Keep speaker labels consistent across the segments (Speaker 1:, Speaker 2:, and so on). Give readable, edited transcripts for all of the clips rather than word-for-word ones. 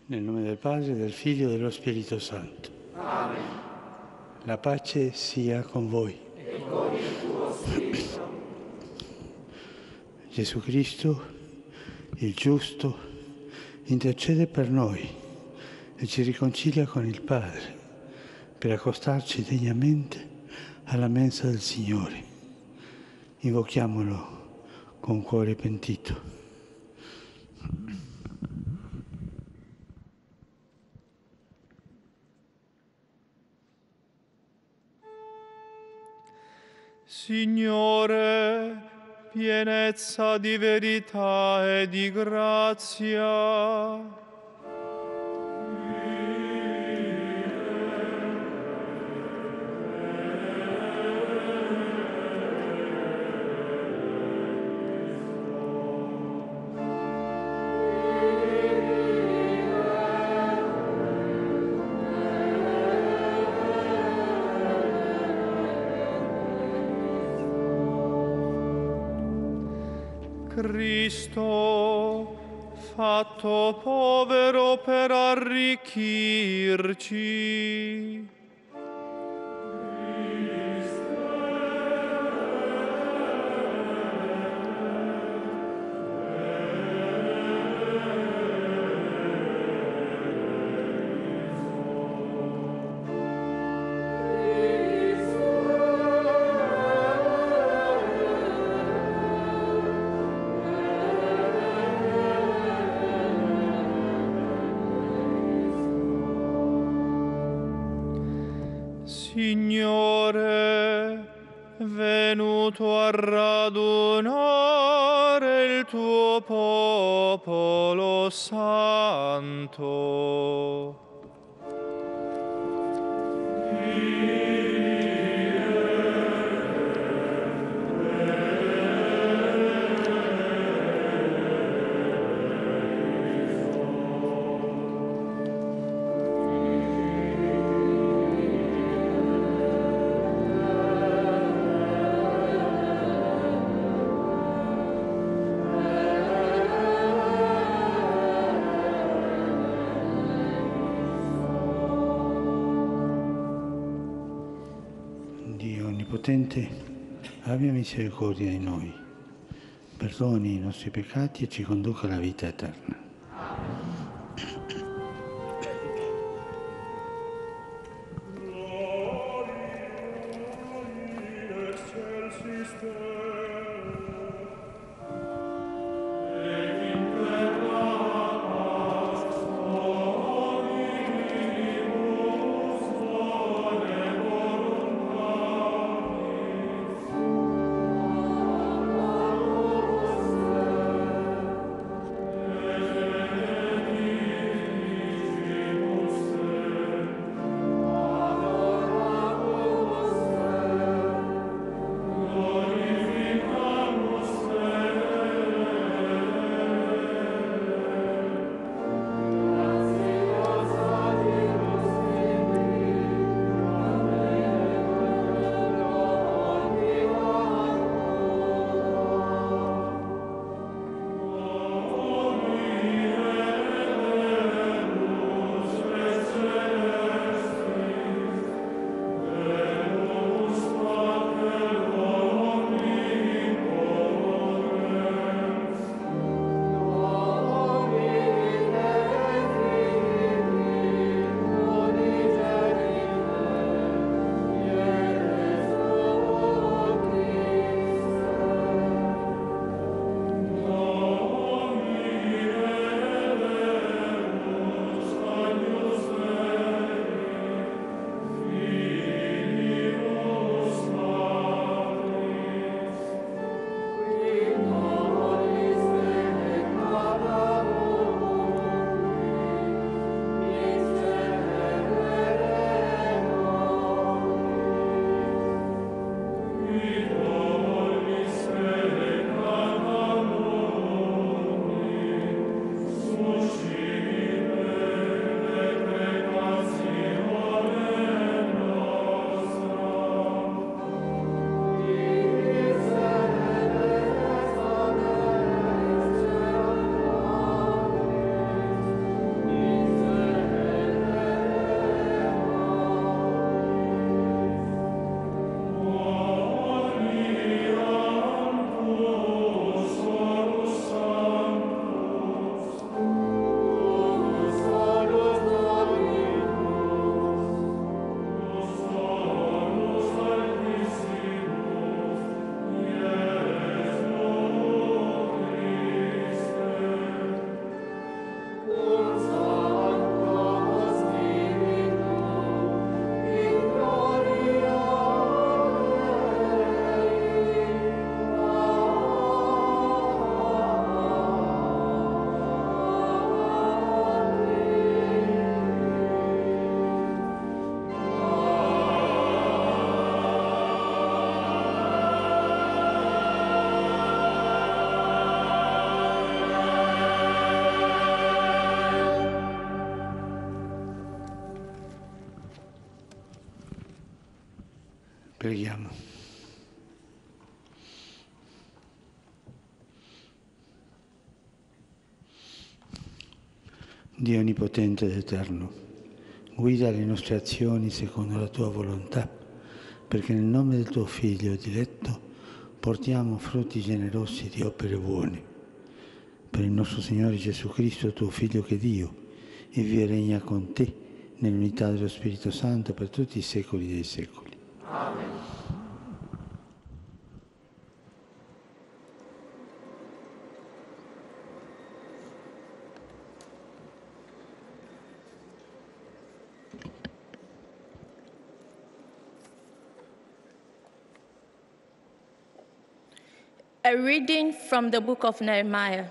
Speaker 1: Nel nome del Padre, del Figlio e dello Spirito Santo.
Speaker 2: Amen.
Speaker 1: La pace sia con voi.
Speaker 2: E con il tuo spirito.
Speaker 1: Gesù Cristo, il giusto, intercede per noi e ci riconcilia con il Padre per accostarci degnamente alla mensa del Signore. Invochiamolo con cuore pentito.
Speaker 3: Signore, pienezza di verità e di grazia. Cristo, fatto povero per arricchirci. Signore, venuto a radunare il tuo popolo santo.
Speaker 1: Dio Onnipotente, abbia misericordia di noi, perdoni i nostri peccati e ci conduca alla vita eterna.
Speaker 3: Amen.
Speaker 1: Preghiamo. Dio onnipotente ed eterno, guida le nostre azioni secondo la tua volontà, perché nel nome del tuo Figlio diletto portiamo frutti generosi di opere buone. Per il nostro Signore Gesù Cristo, tuo Figlio, che Dio, e vive e regna con te nell'unità dello Spirito Santo per tutti i secoli dei secoli.
Speaker 2: Amen.
Speaker 4: A reading from the book of Nehemiah.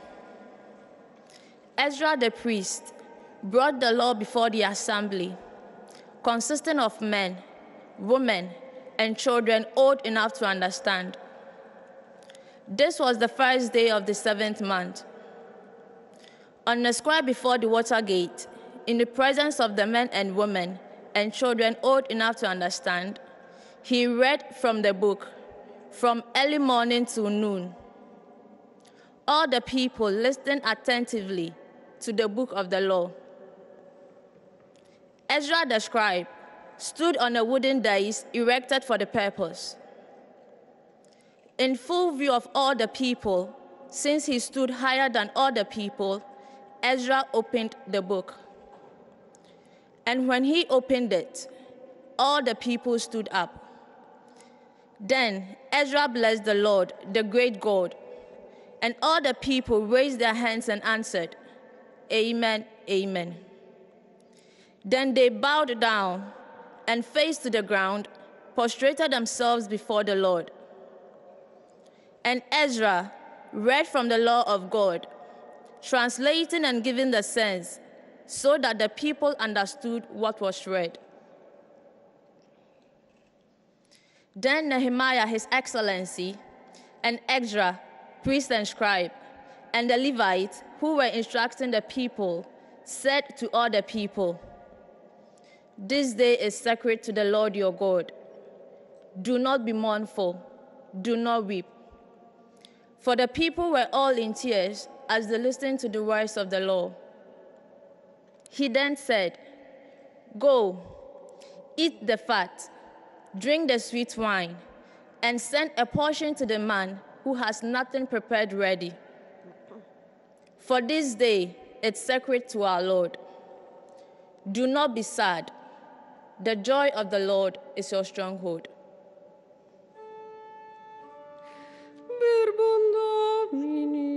Speaker 4: Ezra the priest brought the law before the assembly, consisting of men, women, and children old enough to understand. This was the first day of the 7th month. On the square before the water gate, in the presence of the men and women and children old enough to understand, he read from the book, from early morning till noon. All the people listened attentively to the book of the law. Ezra the scribe stood on a wooden dais erected for the purpose. In full view of all the people, since he stood higher than all the people, Ezra opened the book. And when he opened it, all the people stood up. Then Ezra blessed the Lord, the great God, and all the people raised their hands and answered, Amen, Amen. Then they bowed down and faced to the ground, prostrated themselves before the Lord. And Ezra read from the law of God, translating and giving the sense, so that the people understood what was read. Then Nehemiah, his excellency, and Ezra, priest and scribe, and the Levites who were instructing the people, said to all the people, This day is sacred to the Lord your God. Do not be mournful, do not weep. For the people were all in tears as they listened to the words of the law. He then said, Go, eat the fat, drink the sweet wine, and send a portion to the man who has nothing prepared ready. For this day is sacred to our Lord. Do not be sad. The joy of the Lord is your stronghold.
Speaker 5: Verbum Domini.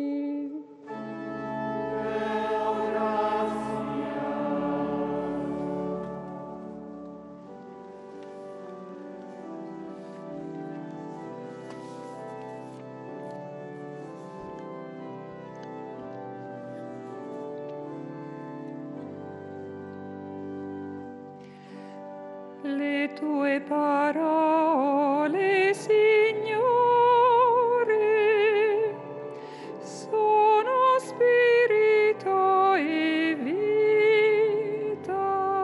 Speaker 5: Le tue parole, Signore, sono spirito e vita.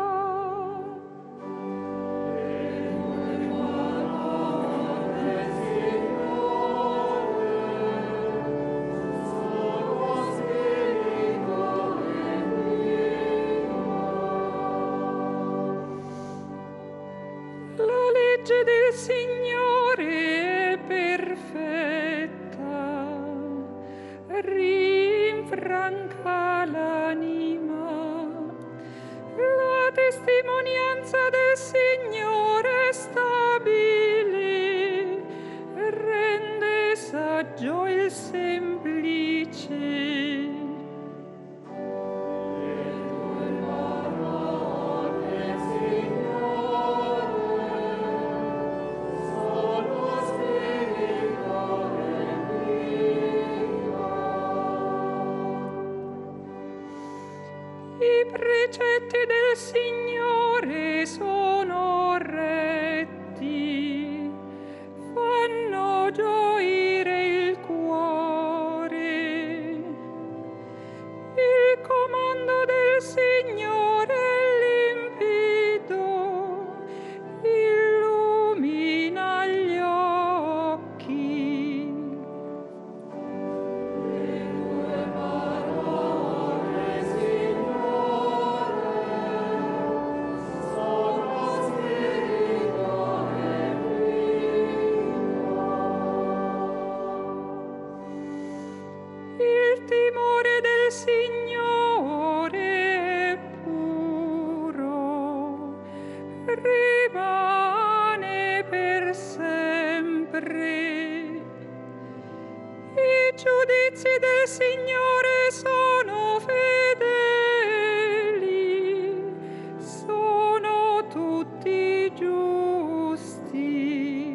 Speaker 5: Le tue parole, Signore, sono spirito e vita. La legge del Signore è perfetta, rinfranca l'anima. La testimonianza del Signore è stabile, rende saggio il semplice. I precetti del Signore sono rimane per sempre. I giudizi del Signore sono fedeli, sono tutti giusti.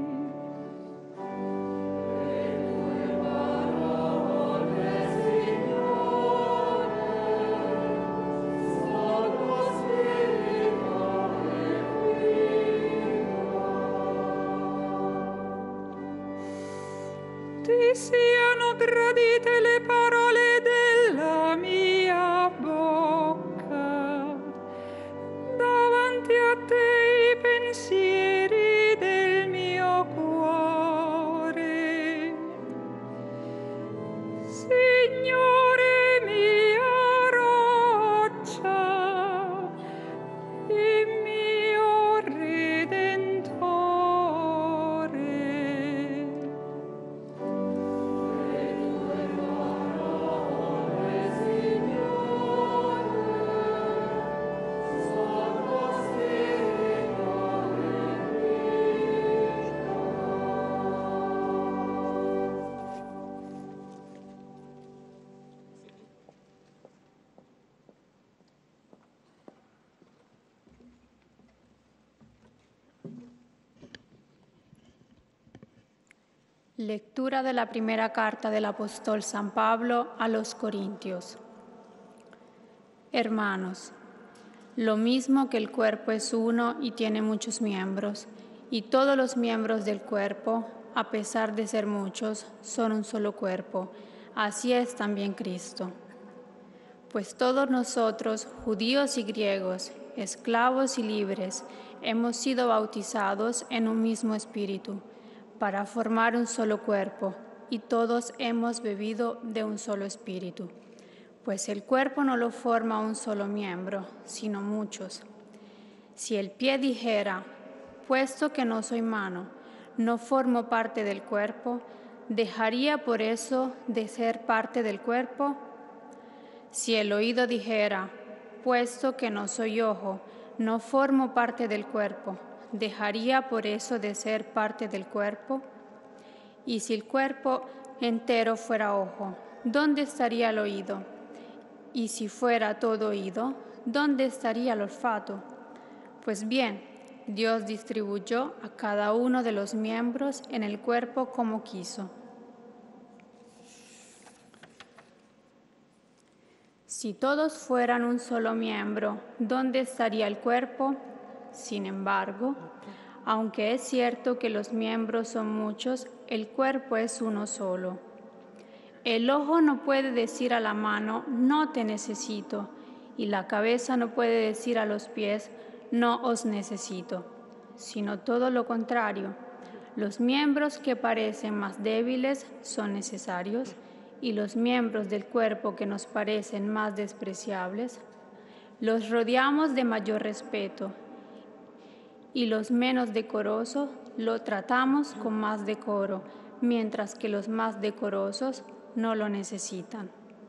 Speaker 5: Ti siano gradite le parole della mia bocca, davanti a te i pensieri del mio cuore. Signore mia roccia, il mio Redentore.
Speaker 6: Lectura de la primera carta del apóstol San Pablo a los Corintios. Hermanos, lo mismo que el cuerpo es uno y tiene muchos miembros, y todos los miembros del cuerpo, a pesar de ser muchos, son un solo cuerpo, así es también Cristo. Pues todos nosotros, judíos y griegos, esclavos y libres, hemos sido bautizados en un mismo espíritu, para formar un solo cuerpo, y todos hemos bebido de un solo espíritu. Pues el cuerpo no lo forma un solo miembro, sino muchos. Si el pie dijera, puesto que no soy mano, no formo parte del cuerpo, ¿dejaría por eso de ser parte del cuerpo? Si el oído dijera, puesto que no soy ojo, no formo parte del cuerpo, ¿dejaría por eso de ser parte del cuerpo? Y si el cuerpo entero fuera ojo, ¿dónde estaría el oído? Y si fuera todo oído, ¿dónde estaría el olfato? Pues bien, Dios distribuyó a cada uno de los miembros en el cuerpo como quiso. Si todos fueran un solo miembro, ¿dónde estaría el cuerpo? Sin embargo, aunque es cierto que los miembros son muchos, el cuerpo es uno solo. El ojo no puede decir a la mano, no te necesito, y la cabeza no puede decir a los pies, no os necesito, sino todo lo contrario. Los miembros que parecen más débiles son necesarios, y los miembros del cuerpo que nos parecen más despreciables, los rodeamos de mayor respeto, y los menos decorosos lo tratamos con más decoro, mientras que los más decorosos no lo necesitan.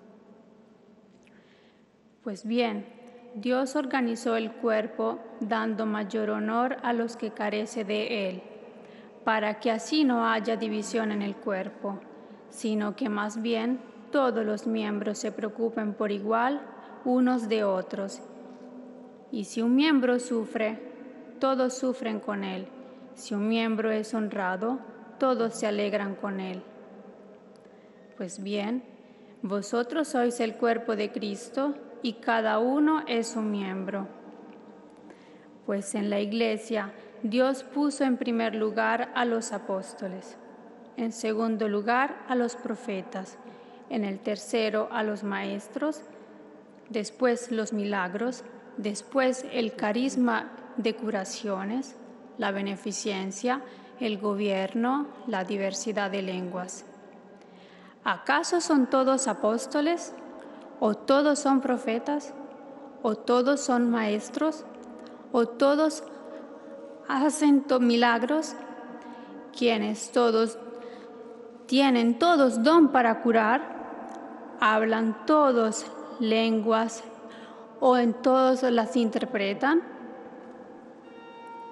Speaker 6: Pues bien, Dios organizó el cuerpo dando mayor honor a los que carecen de él, para que así no haya división en el cuerpo, sino que más bien todos los miembros se preocupen por igual unos de otros. Y si un miembro sufre, todos sufren con él. Si un miembro es honrado, todos se alegran con él. Pues bien, vosotros sois el cuerpo de Cristo y cada uno es un miembro. Pues en la Iglesia Dios puso en primer lugar a los apóstoles, en segundo lugar a los profetas, en el tercero a los maestros, después los milagros, después el carisma de curaciones, la beneficencia, el gobierno, la diversidad de lenguas. ¿Acaso son todos apóstoles? ¿O todos son profetas? ¿O todos son maestros? ¿O todos hacen milagros? Quienes todos tienen todos don para curar, hablan todos lenguas o en todos las interpretan.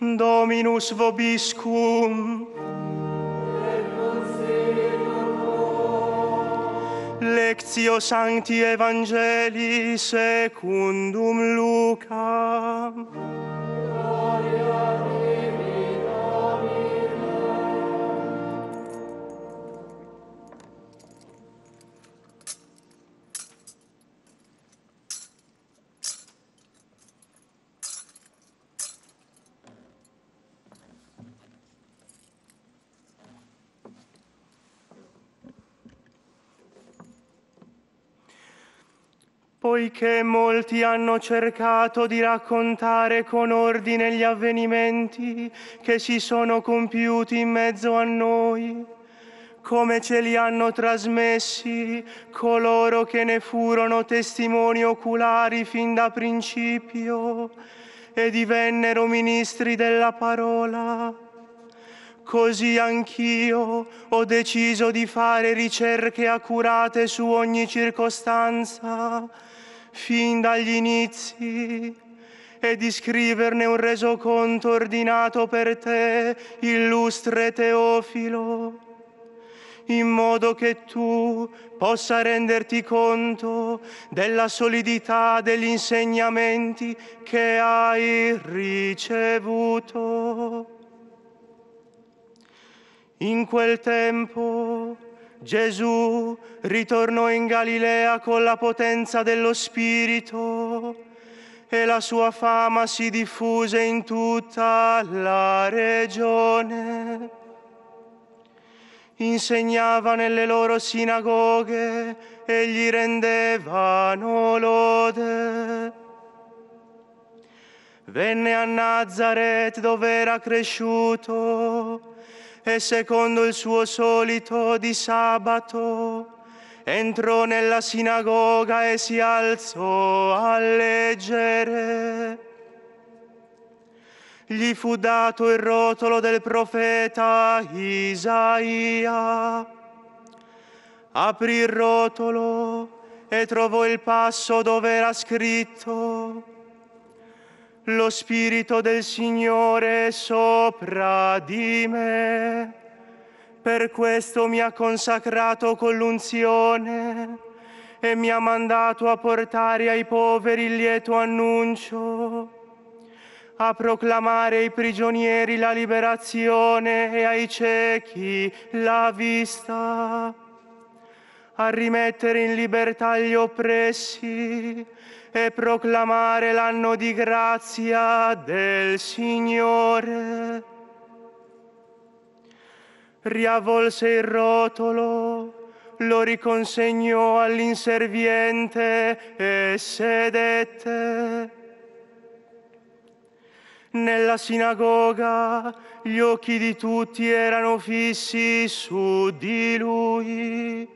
Speaker 7: Dominus vobiscum. Lectio Sancti Evangelii secundum Luca. Poiché molti hanno cercato di raccontare con ordine gli avvenimenti che si sono compiuti in mezzo a noi, come ce li hanno trasmessi coloro che ne furono testimoni oculari fin da principio e divennero ministri della parola, così anch'io ho deciso di fare ricerche accurate su ogni circostanza, fin dagli inizi, e di scriverne un resoconto ordinato per te, illustre Teofilo, in modo che tu possa renderti conto della solidità degli insegnamenti che hai ricevuto. In quel tempo Gesù ritornò in Galilea con la potenza dello Spirito e la sua fama si diffuse in tutta la regione. Insegnava nelle loro sinagoghe e gli rendevano lode. Venne a Nazaret dove era cresciuto e secondo il suo solito di sabato entrò nella sinagoga e si alzò a leggere. Gli fu dato il rotolo del profeta Isaia. Aprì il rotolo e trovò il passo dove era scritto: Lo Spirito del Signore è sopra di me, per questo mi ha consacrato con l'unzione e mi ha mandato a portare ai poveri il lieto annuncio, a proclamare ai prigionieri la liberazione e ai ciechi la vista, a rimettere in libertà gli oppressi e proclamare l'anno di grazia del Signore. Riavvolse il rotolo, lo riconsegnò all'inserviente e sedette. Nella sinagoga gli occhi di tutti erano fissi su di lui.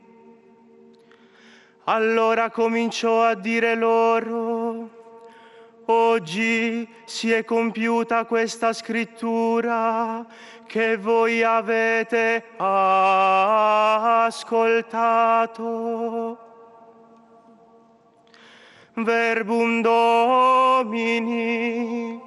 Speaker 7: Allora cominciò a dire loro: oggi si è compiuta questa scrittura che voi avete ascoltato. Verbum Domini.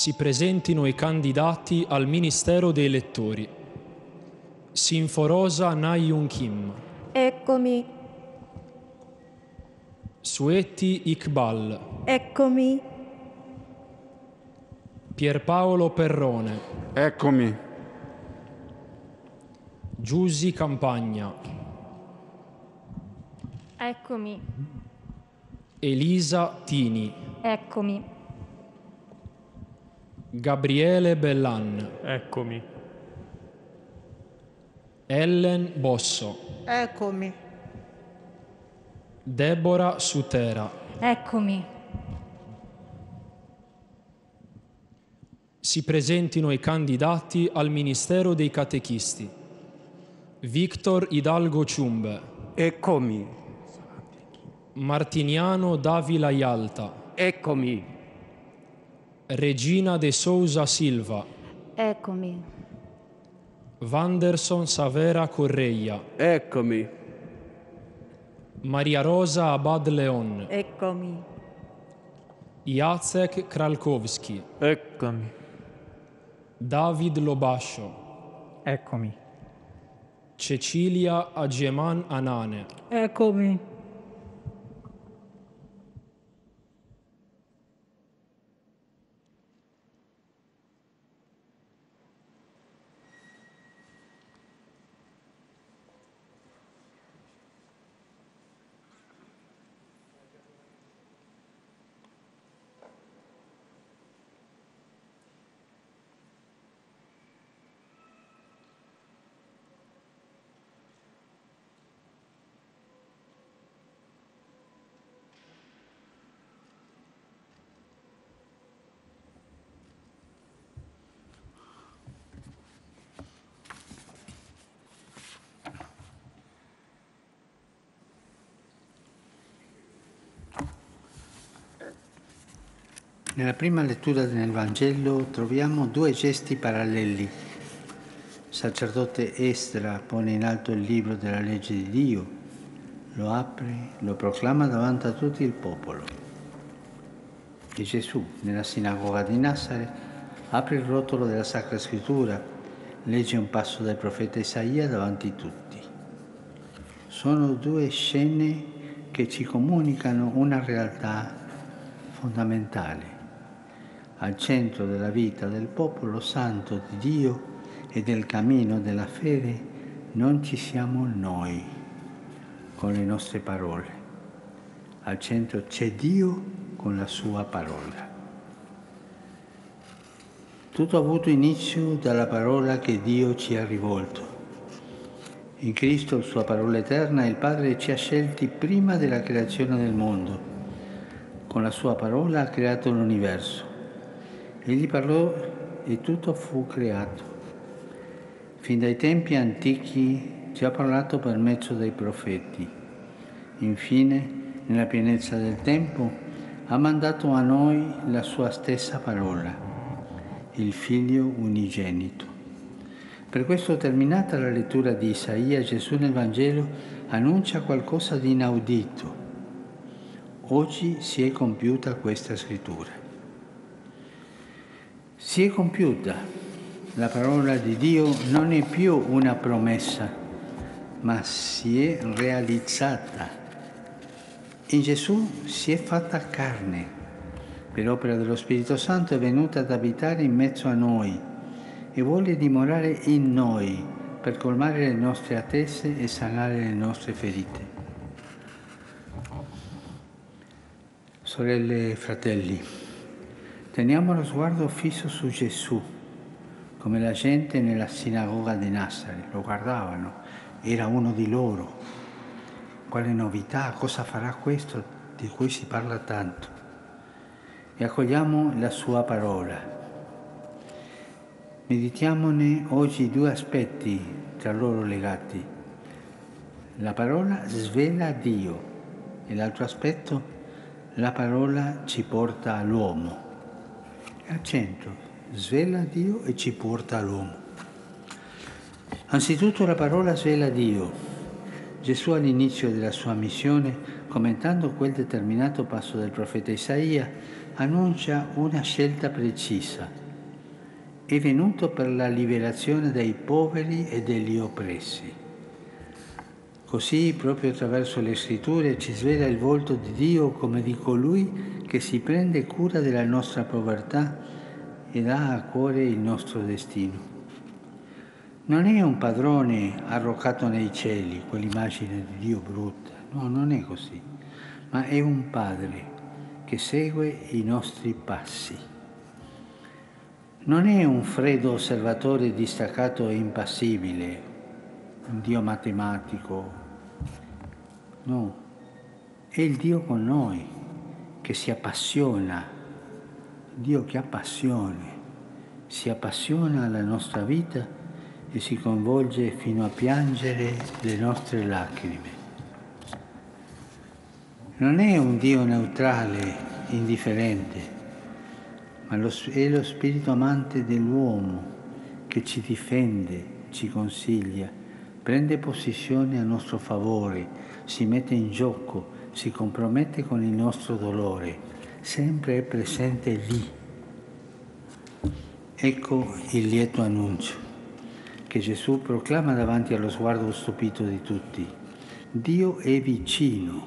Speaker 8: si presentino i candidati al Ministero dei Lettori. Sinforosa Nayun Kim.
Speaker 9: Eccomi.
Speaker 8: Sueti Iqbal.
Speaker 9: Eccomi.
Speaker 8: Pierpaolo Perrone.
Speaker 10: Eccomi.
Speaker 8: Giusy Campagna.
Speaker 11: Eccomi.
Speaker 8: Elisa Tini.
Speaker 11: Eccomi.
Speaker 8: Gabriele Bellan.
Speaker 3: Eccomi.
Speaker 8: Ellen Bosso.
Speaker 12: Eccomi.
Speaker 8: Deborah Sutera.
Speaker 11: Eccomi.
Speaker 8: Si presentino i candidati al Ministero dei Catechisti. Victor Hidalgo Ciumbe.
Speaker 13: Eccomi.
Speaker 8: Martiniano Davila Ialta.
Speaker 13: Eccomi.
Speaker 8: Regina de Souza Silva.
Speaker 9: Eccomi.
Speaker 8: Vanderson Savera Correia.
Speaker 13: Eccomi.
Speaker 8: Maria Rosa Abad Leon.
Speaker 12: Eccomi.
Speaker 8: Jacek Kralkowski.
Speaker 3: Eccomi.
Speaker 8: David Lobascio.
Speaker 14: Eccomi.
Speaker 8: Cecilia Ageman Anane.
Speaker 12: Eccomi.
Speaker 1: Nella prima lettura del Vangelo troviamo due gesti paralleli. Il sacerdote Esdra pone in alto il libro della legge di Dio, lo apre, lo proclama davanti a tutto il popolo. E Gesù, nella sinagoga di Nazareth, apre il rotolo della Sacra Scrittura, legge un passo del profeta Isaia davanti a tutti. Sono due scene che ci comunicano una realtà fondamentale. Al centro della vita del popolo santo di Dio e del cammino della fede non ci siamo noi con le nostre parole. Al centro c'è Dio con la sua parola. Tutto ha avuto inizio dalla parola che Dio ci ha rivolto. In Cristo, sua parola eterna, il Padre ci ha scelti prima della creazione del mondo. Con la sua parola ha creato l'universo. Egli parlò e tutto fu creato. Fin dai tempi antichi ci ha parlato per mezzo dei profeti. Infine, nella pienezza del tempo, ha mandato a noi la sua stessa parola, il Figlio unigenito. Per questo, terminata la lettura di Isaia, Gesù nel Vangelo annuncia qualcosa di inaudito. Oggi si è compiuta questa scrittura. Si è compiuta. La parola di Dio non è più una promessa, ma si è realizzata. In Gesù si è fatta carne. Per opera dello Spirito Santo è venuta ad abitare in mezzo a noi e vuole dimorare in noi per colmare le nostre attese e sanare le nostre ferite. Sorelle e fratelli, teniamo lo sguardo fisso su Gesù, come la gente nella sinagoga di Nazareth. Lo guardavano, era uno di loro. Quale novità, cosa farà questo di cui si parla tanto? E accogliamo la sua parola. Meditiamone oggi due aspetti tra loro legati. La parola svela Dio e l'altro aspetto, la parola ci porta all'uomo. È al centro, svela Dio e ci porta all'uomo. Anzitutto la parola svela Dio. Gesù all'inizio della sua missione commentando quel determinato passo del profeta Isaia, annuncia una scelta precisa. È venuto per la liberazione dei poveri e degli oppressi. Così, proprio attraverso le scritture, ci svela il volto di Dio come di colui che si prende cura della nostra povertà ed ha a cuore il nostro destino. Non è un padrone arroccato nei cieli, quell'immagine di Dio brutta, no, non è così, ma è un padre che segue i nostri passi. Non è un freddo osservatore distaccato e impassibile, un Dio matematico, no, è il Dio con noi, che si appassiona, Dio che ha passione, si appassiona alla nostra vita e si coinvolge fino a piangere le nostre lacrime. Non è un Dio neutrale, indifferente, ma è lo spirito amante dell'uomo che ci difende, ci consiglia, prende posizione a nostro favore, si mette in gioco, si compromette con il nostro dolore, sempre è presente lì. Ecco il lieto annuncio che Gesù proclama davanti allo sguardo stupito di tutti. Dio è vicino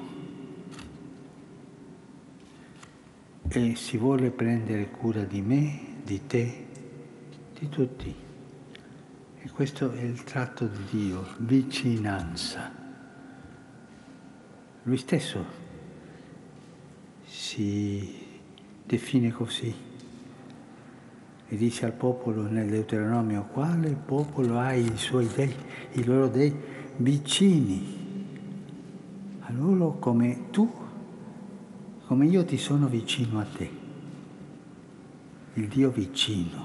Speaker 1: e si vuole prendere cura di me, di te, di tutti. E questo è il tratto di Dio, vicinanza. Lui stesso si define così. E dice al popolo nel Deuteronomio: quale popolo ha i suoi dei, i loro dei vicini a loro come tu, come io ti sono vicino a te. Il Dio vicino.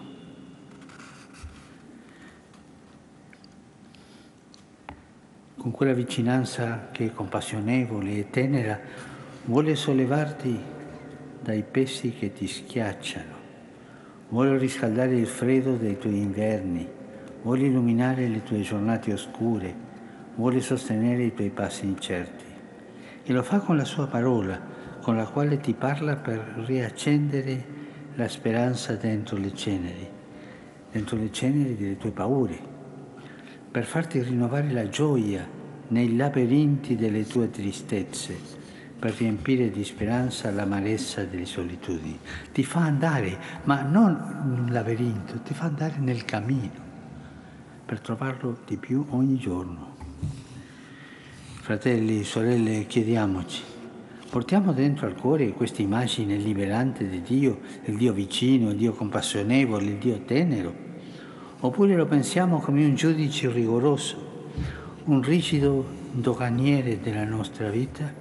Speaker 1: Con quella vicinanza che è compassionevole e tenera vuole sollevarti dai pesi che ti schiacciano. Vuole riscaldare il freddo dei tuoi inverni, vuole illuminare le tue giornate oscure, vuole sostenere i tuoi passi incerti. E lo fa con la sua parola, con la quale ti parla per riaccendere la speranza dentro le ceneri delle tue paure, per farti rinnovare la gioia nei labirinti delle tue tristezze, per riempire di speranza l'amarezza delle solitudini. Ti fa andare, ma non in un labirinto, ti fa andare nel cammino, per trovarlo di più ogni giorno. Fratelli, sorelle, chiediamoci, portiamo dentro al cuore questa immagine liberante di Dio, il Dio vicino, il Dio compassionevole, il Dio tenero, oppure lo pensiamo come un giudice rigoroso, un rigido doganiere della nostra vita?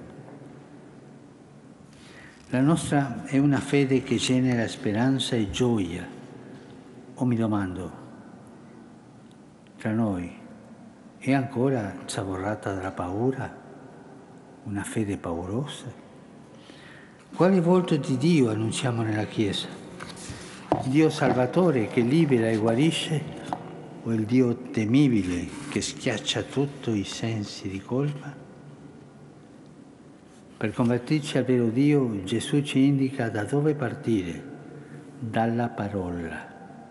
Speaker 1: La nostra è una fede che genera speranza e gioia. O mi domando, tra noi è ancora zavorrata dalla paura? Una fede paurosa? Quale volto di Dio annunciamo nella Chiesa? Dio salvatore che libera e guarisce o il Dio temibile che schiaccia tutti i sensi di colpa? Per convertirci al vero Dio, Gesù ci indica da dove partire, dalla parola.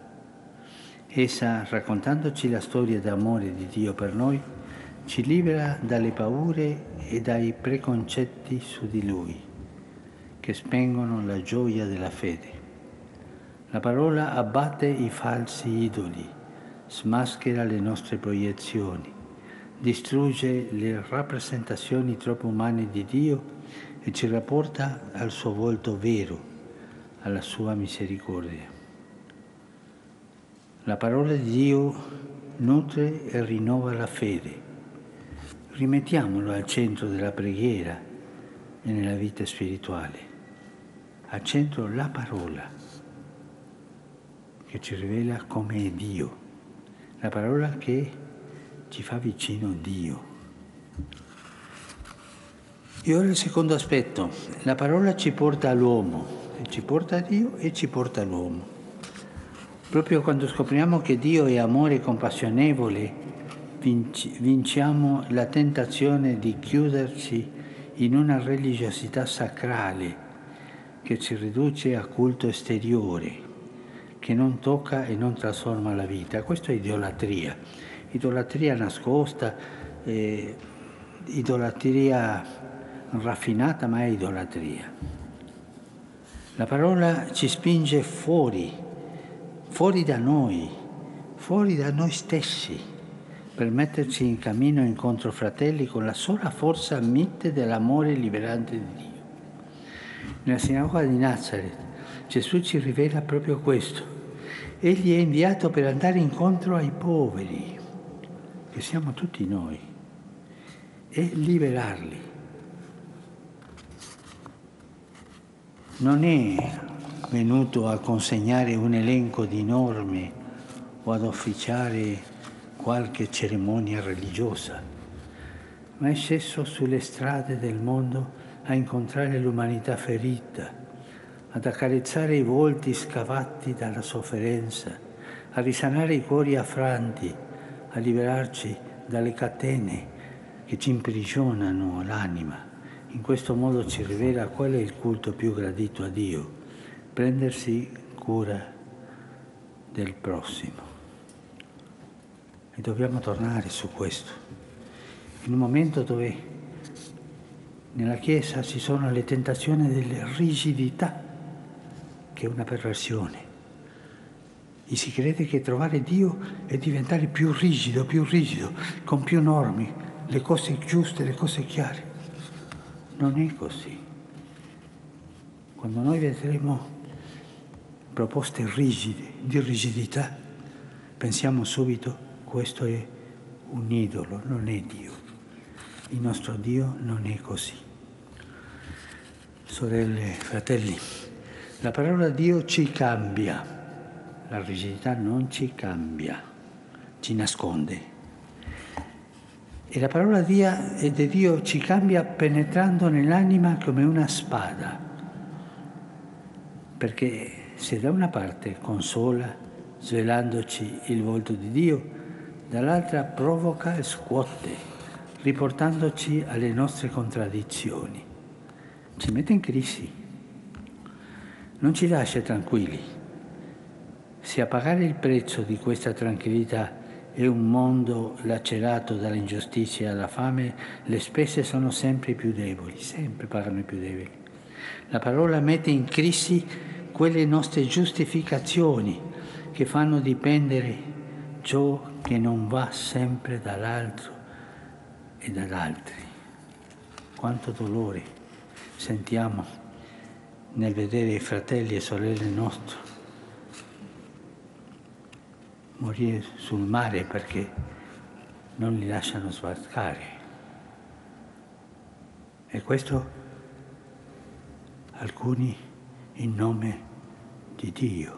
Speaker 1: Essa, raccontandoci la storia d'amore di Dio per noi, ci libera dalle paure e dai preconcetti su di Lui, che spengono la gioia della fede. La parola abbatte i falsi idoli, smaschera le nostre proiezioni, distrugge le rappresentazioni troppo umane di Dio e ci rapporta al suo volto vero, alla sua misericordia. La parola di Dio nutre e rinnova la fede. Rimettiamolo al centro della preghiera e nella vita spirituale. Al centro la parola che ci rivela come è Dio, la parola che ci fa vicino a Dio. E ora il secondo aspetto, la parola ci porta all'uomo, ci porta a Dio e ci porta all'uomo. Proprio quando scopriamo che Dio è amore compassionevole, vinciamo la tentazione di chiuderci in una religiosità sacrale che ci riduce a culto esteriore, che non tocca e non trasforma la vita. Questa è idolatria. Idolatria nascosta, idolatria raffinata, ma è idolatria. La parola ci spinge fuori da noi stessi, per metterci in cammino incontro fratelli con la sola forza mite dell'amore liberante di Dio. Nella sinagoga di Nazareth Gesù ci rivela proprio questo. Egli è inviato per andare incontro ai poveri, che siamo tutti noi, e liberarli. Non è venuto a consegnare un elenco di norme o ad officiare qualche cerimonia religiosa, ma è sceso sulle strade del mondo a incontrare l'umanità ferita, ad accarezzare i volti scavati dalla sofferenza, a risanare i cuori affranti, a liberarci dalle catene che ci imprigionano l'anima. In questo modo ci rivela qual è il culto più gradito a Dio: prendersi cura del prossimo. E dobbiamo tornare su questo. In un momento dove nella Chiesa ci sono le tentazioni della rigidità, che è una perversione. E si crede che trovare Dio è diventare più rigido, con più norme, le cose giuste, le cose chiare. Non è così. Quando noi vedremo proposte rigide, di rigidità, pensiamo subito: questo è un idolo, non è Dio. Il nostro Dio non è così. Sorelle, fratelli, la parola Dio ci cambia, la rigidità non ci cambia, ci nasconde. E la parola di Dio ci cambia penetrando nell'anima come una spada, perché se da una parte consola, svelandoci il volto di Dio, dall'altra provoca e scuote, riportandoci alle nostre contraddizioni. Ci mette in crisi, non ci lascia tranquilli. Se a pagare il prezzo di questa tranquillità è un mondo lacerato dall'ingiustizia e dalla fame, le spese sono sempre più deboli, sempre pagano i più deboli. La parola mette in crisi quelle nostre giustificazioni che fanno dipendere ciò che non va sempre dall'altro e dagli altri. Quanto dolore sentiamo nel vedere i fratelli e sorelle nostri morire sul mare perché non li lasciano sbarcare. E questo alcuni in nome di Dio.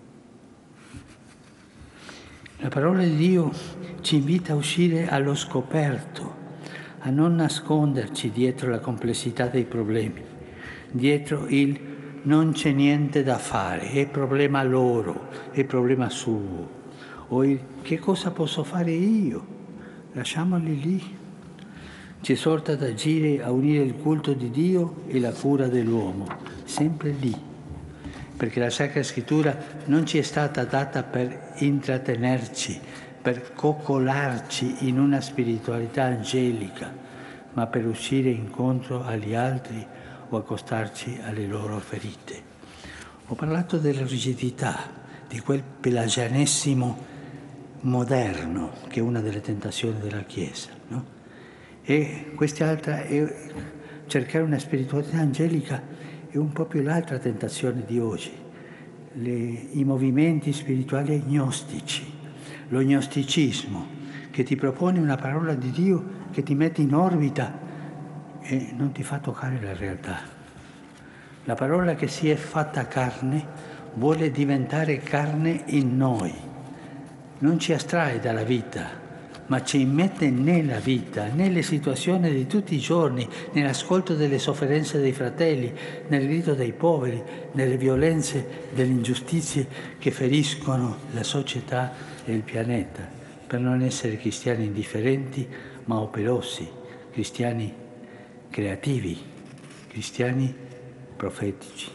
Speaker 1: La parola di Dio ci invita a uscire allo scoperto, a non nasconderci dietro la complessità dei problemi, dietro il non c'è niente da fare, è problema loro, è problema suo. O il che cosa posso fare io? Lasciamoli lì. Ci esorta ad agire, a unire il culto di Dio e la cura dell'uomo, sempre lì. Perché la Sacra Scrittura non ci è stata data per intrattenerci, per coccolarci in una spiritualità angelica, ma per uscire incontro agli altri o accostarci alle loro ferite. Ho parlato della rigidità, di quel pelagianesimo moderno, che è una delle tentazioni della Chiesa, no? E quest'altra è cercare una spiritualità angelica, è un po' più l'altra tentazione di oggi, i movimenti spirituali gnostici, lo gnosticismo, che ti propone una parola di Dio che ti mette in orbita e non ti fa toccare la realtà. La parola che si è fatta carne vuole diventare carne in noi. Non ci astrae dalla vita, ma ci immette nella vita, nelle situazioni di tutti i giorni, nell'ascolto delle sofferenze dei fratelli, nel grido dei poveri, nelle violenze, delle ingiustizie che feriscono la società e il pianeta, per non essere cristiani indifferenti, ma operosi, cristiani creativi, cristiani profetici.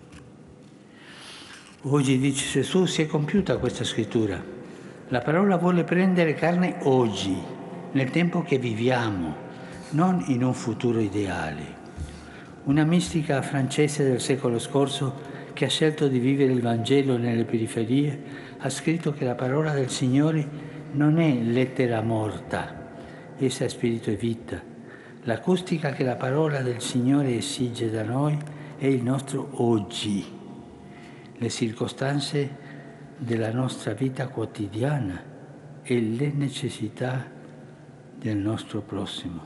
Speaker 1: Oggi, dice Gesù, si è compiuta questa scrittura. La parola vuole prendere carne oggi, nel tempo che viviamo, non in un futuro ideale. Una mistica francese del secolo scorso, che ha scelto di vivere il Vangelo nelle periferie, ha scritto che la parola del Signore non è lettera morta, essa è spirito e vita. L'acustica che la parola del Signore esige da noi è il nostro oggi, le circostanze della nostra vita quotidiana e le necessità del nostro prossimo.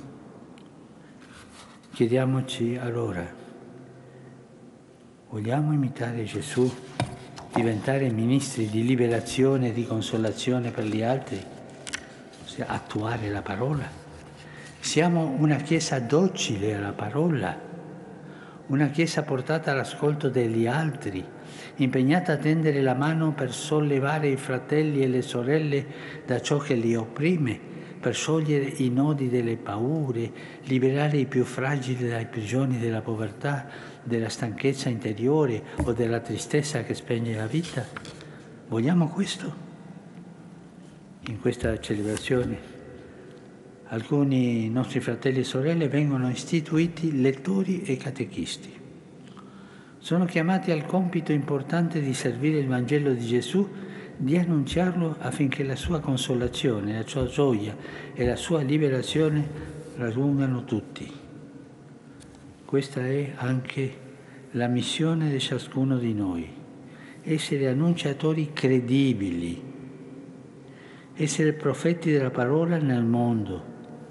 Speaker 1: Chiediamoci allora, vogliamo imitare Gesù, diventare ministri di liberazione e di consolazione per gli altri, ossia attuare la parola? Siamo una Chiesa docile alla parola, una Chiesa portata all'ascolto degli altri, impegnata a tendere la mano per sollevare i fratelli e le sorelle da ciò che li opprime, per sciogliere i nodi delle paure, liberare i più fragili dai prigioni della povertà, della stanchezza interiore o della tristezza che spegne la vita. Vogliamo questo? In questa celebrazione alcuni nostri fratelli e sorelle vengono istituiti lettori e catechisti. Sono chiamati al compito importante di servire il Vangelo di Gesù, di annunciarlo affinché la sua consolazione, la sua gioia e la sua liberazione raggiungano tutti. Questa è anche la missione di ciascuno di noi, essere annunciatori credibili, essere profeti della parola nel mondo.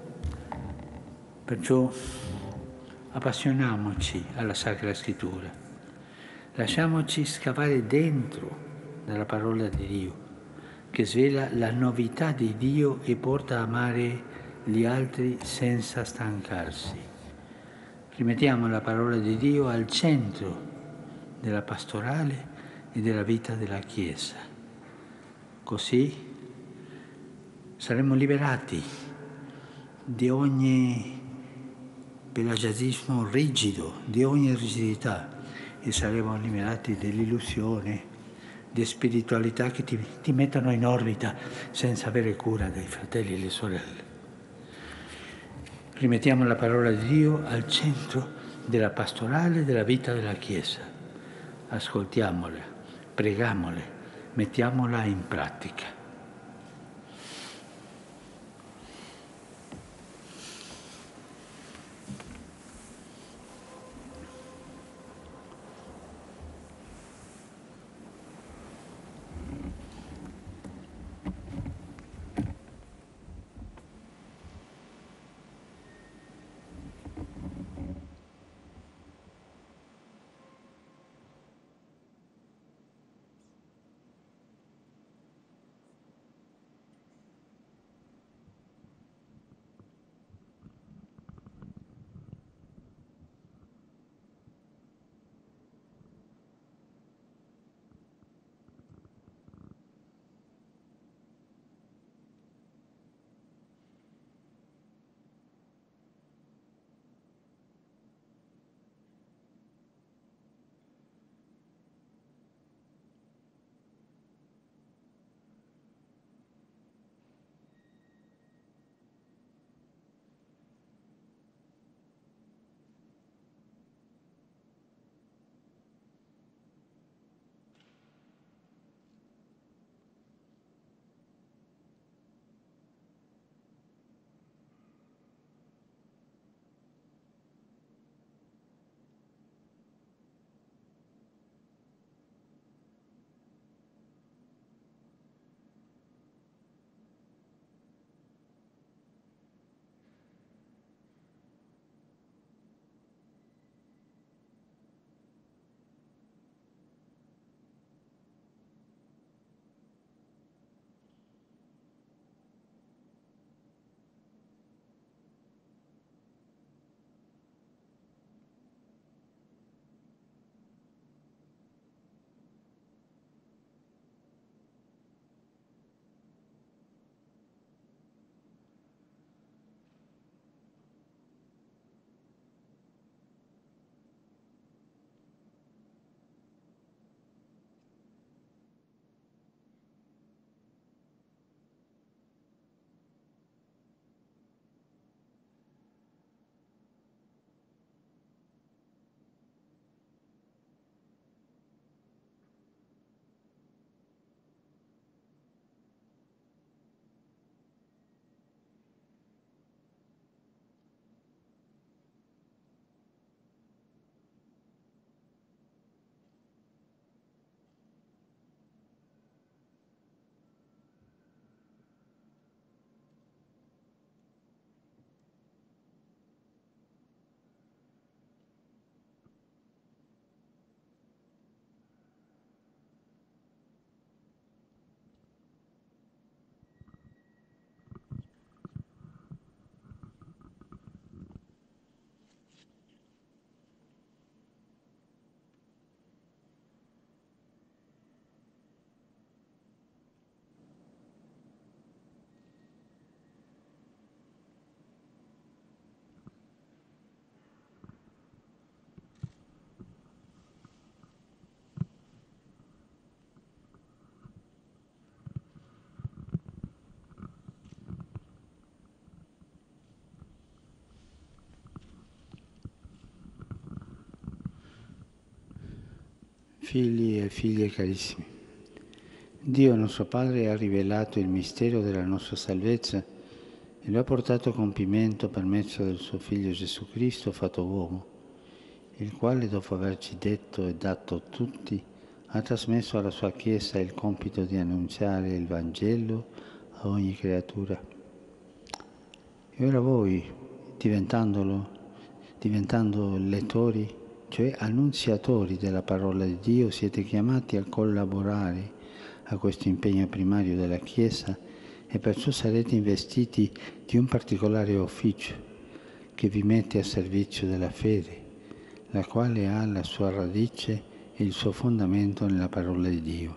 Speaker 1: Perciò appassioniamoci alla Sacra Scrittura, lasciamoci scavare dentro nella parola di Dio, che svela la novità di Dio e porta a amare gli altri senza stancarsi. Rimettiamo la parola di Dio al centro della pastorale e della vita della Chiesa. Così saremo liberati di ogni pelagianismo rigido, di ogni rigidità, e saremo liberati dell'illusione di spiritualità che ti mettono in orbita senza avere cura dei fratelli e le sorelle. Rimettiamo la parola di Dio al centro della pastorale e della vita della Chiesa. Ascoltiamola, pregamole, mettiamola in pratica. Figli e figlie carissimi, Dio nostro Padre ha rivelato il mistero della nostra salvezza e lo ha portato a compimento per mezzo del suo Figlio Gesù Cristo fatto uomo, il quale dopo averci detto e dato a tutti ha trasmesso alla sua Chiesa il compito di annunciare il Vangelo a ogni creatura. E ora voi, diventando lettori, cioè annunziatori della parola di Dio, siete chiamati a collaborare a questo impegno primario della Chiesa e perciò sarete investiti di un particolare ufficio che vi mette a servizio della fede, la quale ha la sua radice e il suo fondamento nella parola di Dio.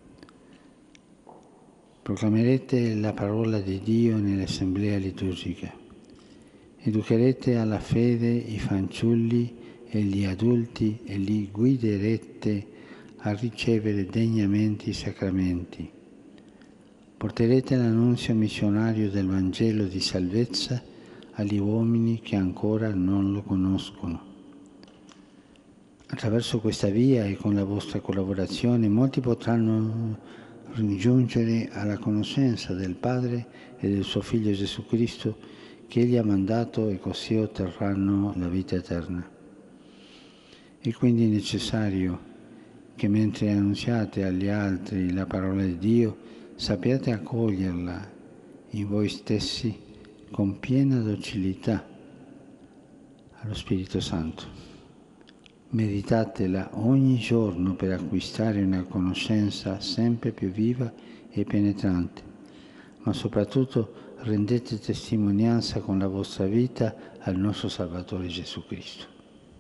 Speaker 1: Proclamerete la parola di Dio nell'assemblea liturgica, educherete alla fede i fanciulli e gli adulti e li guiderete a ricevere degnamente i sacramenti. Porterete l'annunzio missionario del Vangelo di salvezza agli uomini che ancora non lo conoscono. Attraverso questa via e con la vostra collaborazione molti potranno giungere alla conoscenza del Padre e del suo Figlio Gesù Cristo che Egli ha mandato e così otterranno la vita eterna. È quindi necessario che mentre annunziate agli altri la parola di Dio sappiate accoglierla in voi stessi con piena docilità allo Spirito Santo. Meditatela ogni giorno per acquistare una conoscenza sempre più viva e penetrante, ma soprattutto rendete testimonianza con la vostra vita al nostro Salvatore Gesù Cristo.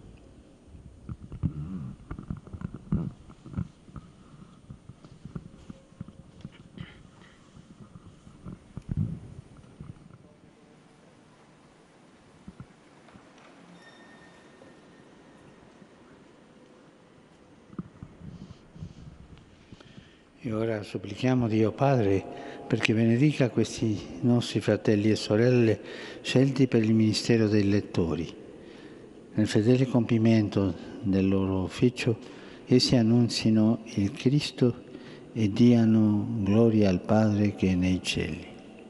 Speaker 1: E ora supplichiamo Dio Padre perché benedica questi nostri fratelli e sorelle scelti per il ministero dei lettori. Nel fedele compimento del loro ufficio, essi annunzino il Cristo e diano gloria al Padre che è nei cieli.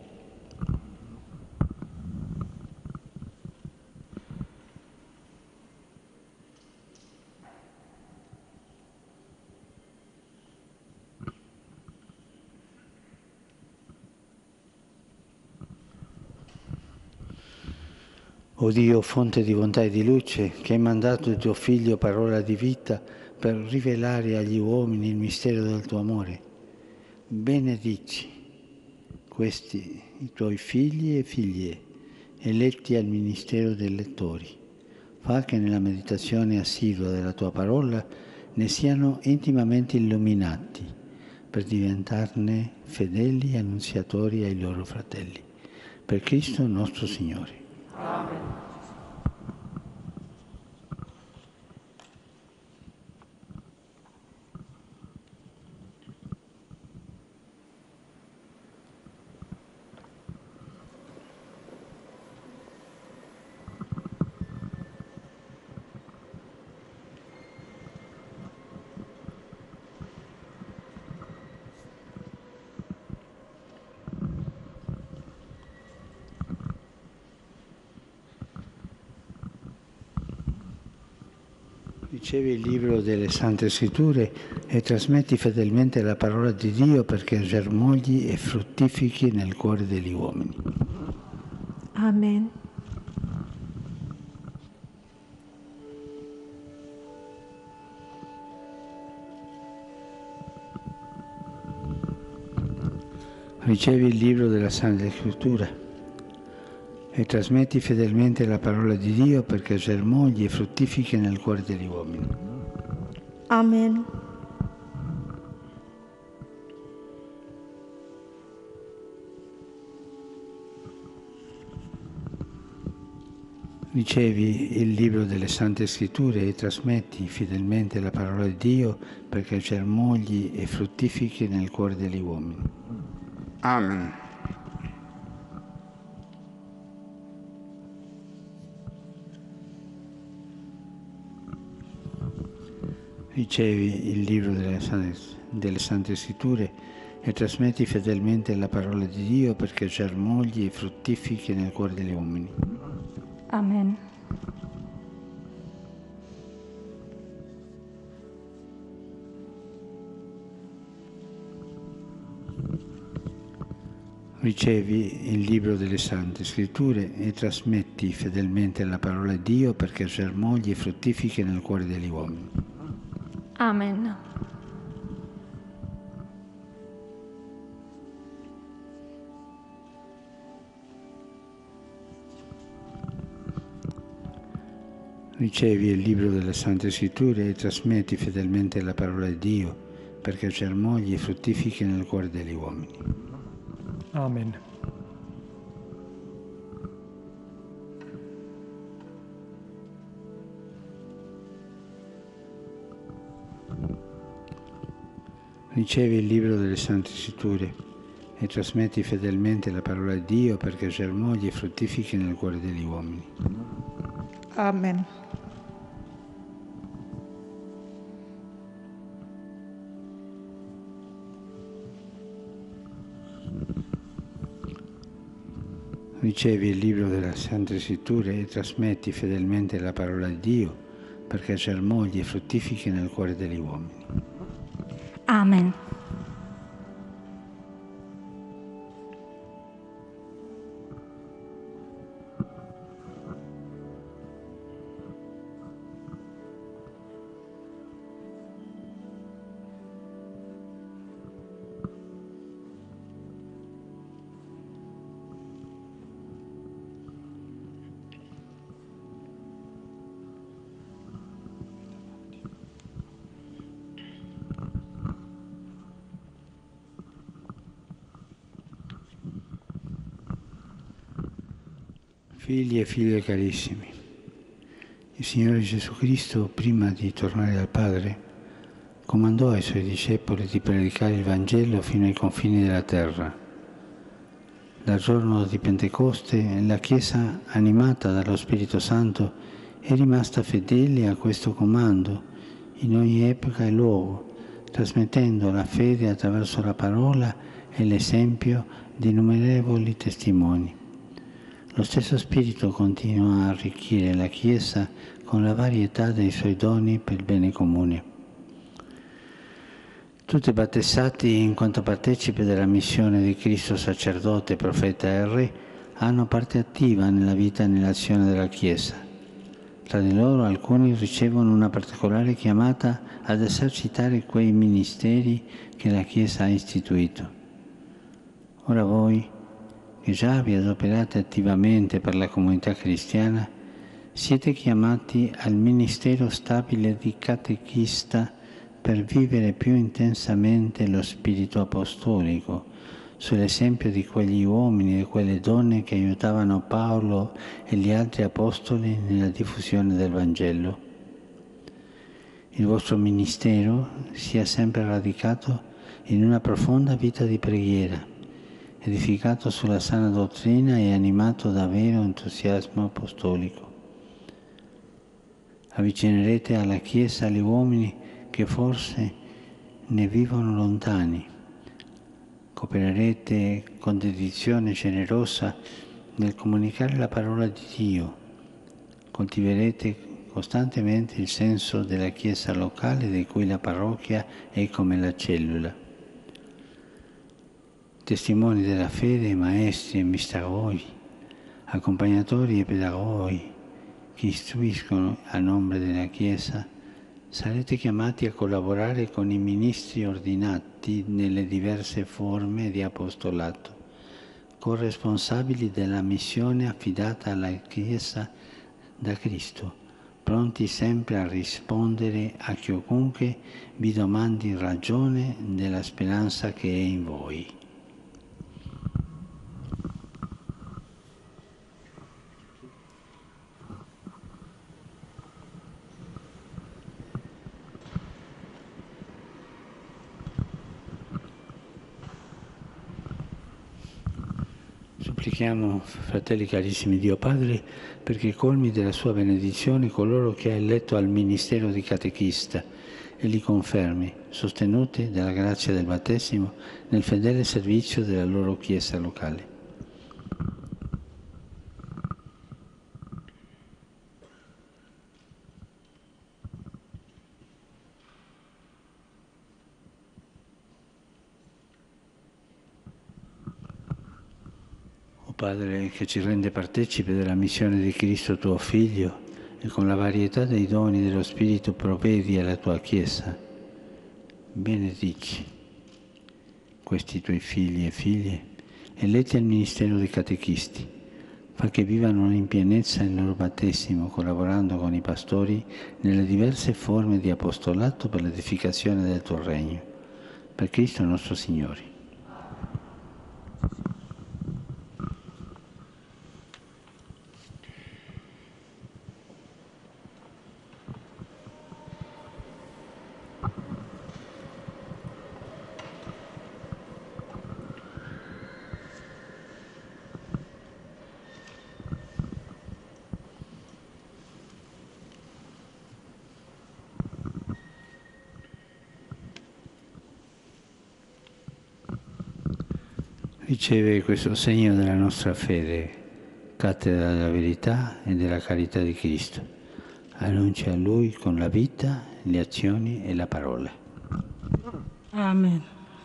Speaker 1: O Dio, fonte di bontà e di luce, che hai mandato il tuo Figlio, parola di vita, per rivelare agli uomini il mistero del tuo amore, benedici questi, i tuoi figli e figlie, eletti al ministero dei lettori. Fa che nella meditazione assidua della tua parola ne siano intimamente illuminati, per diventarne fedeli annunziatori ai loro fratelli. Per Cristo nostro Signore.
Speaker 2: Amen.
Speaker 1: Ricevi il libro delle Sante Scritture e trasmetti fedelmente la parola di Dio perché germogli e fruttifichi nel cuore degli uomini.
Speaker 9: Amen.
Speaker 1: Ricevi il libro della Santa Scrittura e trasmetti fedelmente la parola di Dio perché germogli e fruttifichi nel cuore degli uomini.
Speaker 9: Amen.
Speaker 1: Ricevi il libro delle Sante Scritture e trasmetti fedelmente la parola di Dio perché germogli e fruttifichi nel cuore degli uomini.
Speaker 10: Amen.
Speaker 1: Ricevi il libro delle Sante Scritture e trasmetti fedelmente la parola di Dio perché germogli e fruttifichi nel cuore degli uomini.
Speaker 11: Amen.
Speaker 1: Ricevi il libro delle Sante Scritture e trasmetti fedelmente la parola di Dio perché germogli e fruttifichi nel cuore degli uomini.
Speaker 11: Amen.
Speaker 1: Ricevi il libro delle Sante Scritture e trasmetti fedelmente la parola di Dio perché germogli e fruttifichi nel cuore degli uomini.
Speaker 3: Amen.
Speaker 1: Ricevi il libro delle Sante Scritture e trasmetti fedelmente la parola di Dio perché germogli e fruttifichi nel cuore degli uomini.
Speaker 9: Amen.
Speaker 1: Ricevi il libro delle Sante Scritture e trasmetti fedelmente la parola di Dio perché germogli e fruttifichi nel cuore degli uomini.
Speaker 11: Amen.
Speaker 1: Figli e figlie carissimi, il Signore Gesù Cristo, prima di tornare al Padre, comandò ai Suoi discepoli di predicare il Vangelo fino ai confini della terra. Dal giorno di Pentecoste la Chiesa, animata dallo Spirito Santo, è rimasta fedele a questo comando in ogni epoca e luogo, trasmettendo la fede attraverso la parola e l'esempio di innumerevoli testimoni. Lo stesso Spirito continua a arricchire la Chiesa con la varietà dei Suoi doni per il bene comune. Tutti battezzati in quanto partecipi della missione di Cristo sacerdote, profeta e re, hanno parte attiva nella vita e nell'azione della Chiesa. Tra di loro alcuni ricevono una particolare chiamata ad esercitare quei ministeri che la Chiesa ha istituito. Ora voi, che già vi adoperate attivamente per la comunità cristiana, siete chiamati al ministero stabile di catechista per vivere più intensamente lo spirito apostolico, sull'esempio di quegli uomini e quelle donne che aiutavano Paolo e gli altri apostoli nella diffusione del Vangelo. Il vostro ministero sia sempre radicato in una profonda vita di preghiera, edificato sulla sana dottrina e animato da vero entusiasmo apostolico. Avvicinerete alla Chiesa gli uomini che forse ne vivono lontani. Coopererete con dedizione generosa nel comunicare la parola di Dio. Coltiverete costantemente il senso della Chiesa locale di cui la parrocchia è come la cellula. Testimoni della fede, maestri e mistagoi, accompagnatori e pedagoghi che istruiscono a nome della Chiesa, sarete chiamati a collaborare con i ministri ordinati nelle diverse forme di apostolato, corresponsabili della missione affidata alla Chiesa da Cristo, pronti sempre a rispondere a chiunque vi domandi ragione della speranza che è in voi. Supplichiamo, fratelli carissimi, Dio Padre, perché colmi della sua benedizione coloro che ha eletto al ministero di catechista e li confermi, sostenuti dalla grazia del battesimo, nel fedele servizio della loro Chiesa locale. O Padre, che ci rende partecipi della missione di Cristo tuo Figlio, e con la varietà dei doni dello Spirito provvedi alla tua Chiesa, benedici questi tuoi figli e figlie, eletti al ministero dei catechisti, fa che vivano in pienezza il loro battesimo, collaborando con i pastori nelle diverse forme di apostolato per l'edificazione del tuo regno. Per Cristo nostro Signore. Riceve questo segno della nostra fede, cattedra della verità e della carità di Cristo. Annuncia a Lui con la vita, le azioni e la parola.
Speaker 12: Amen.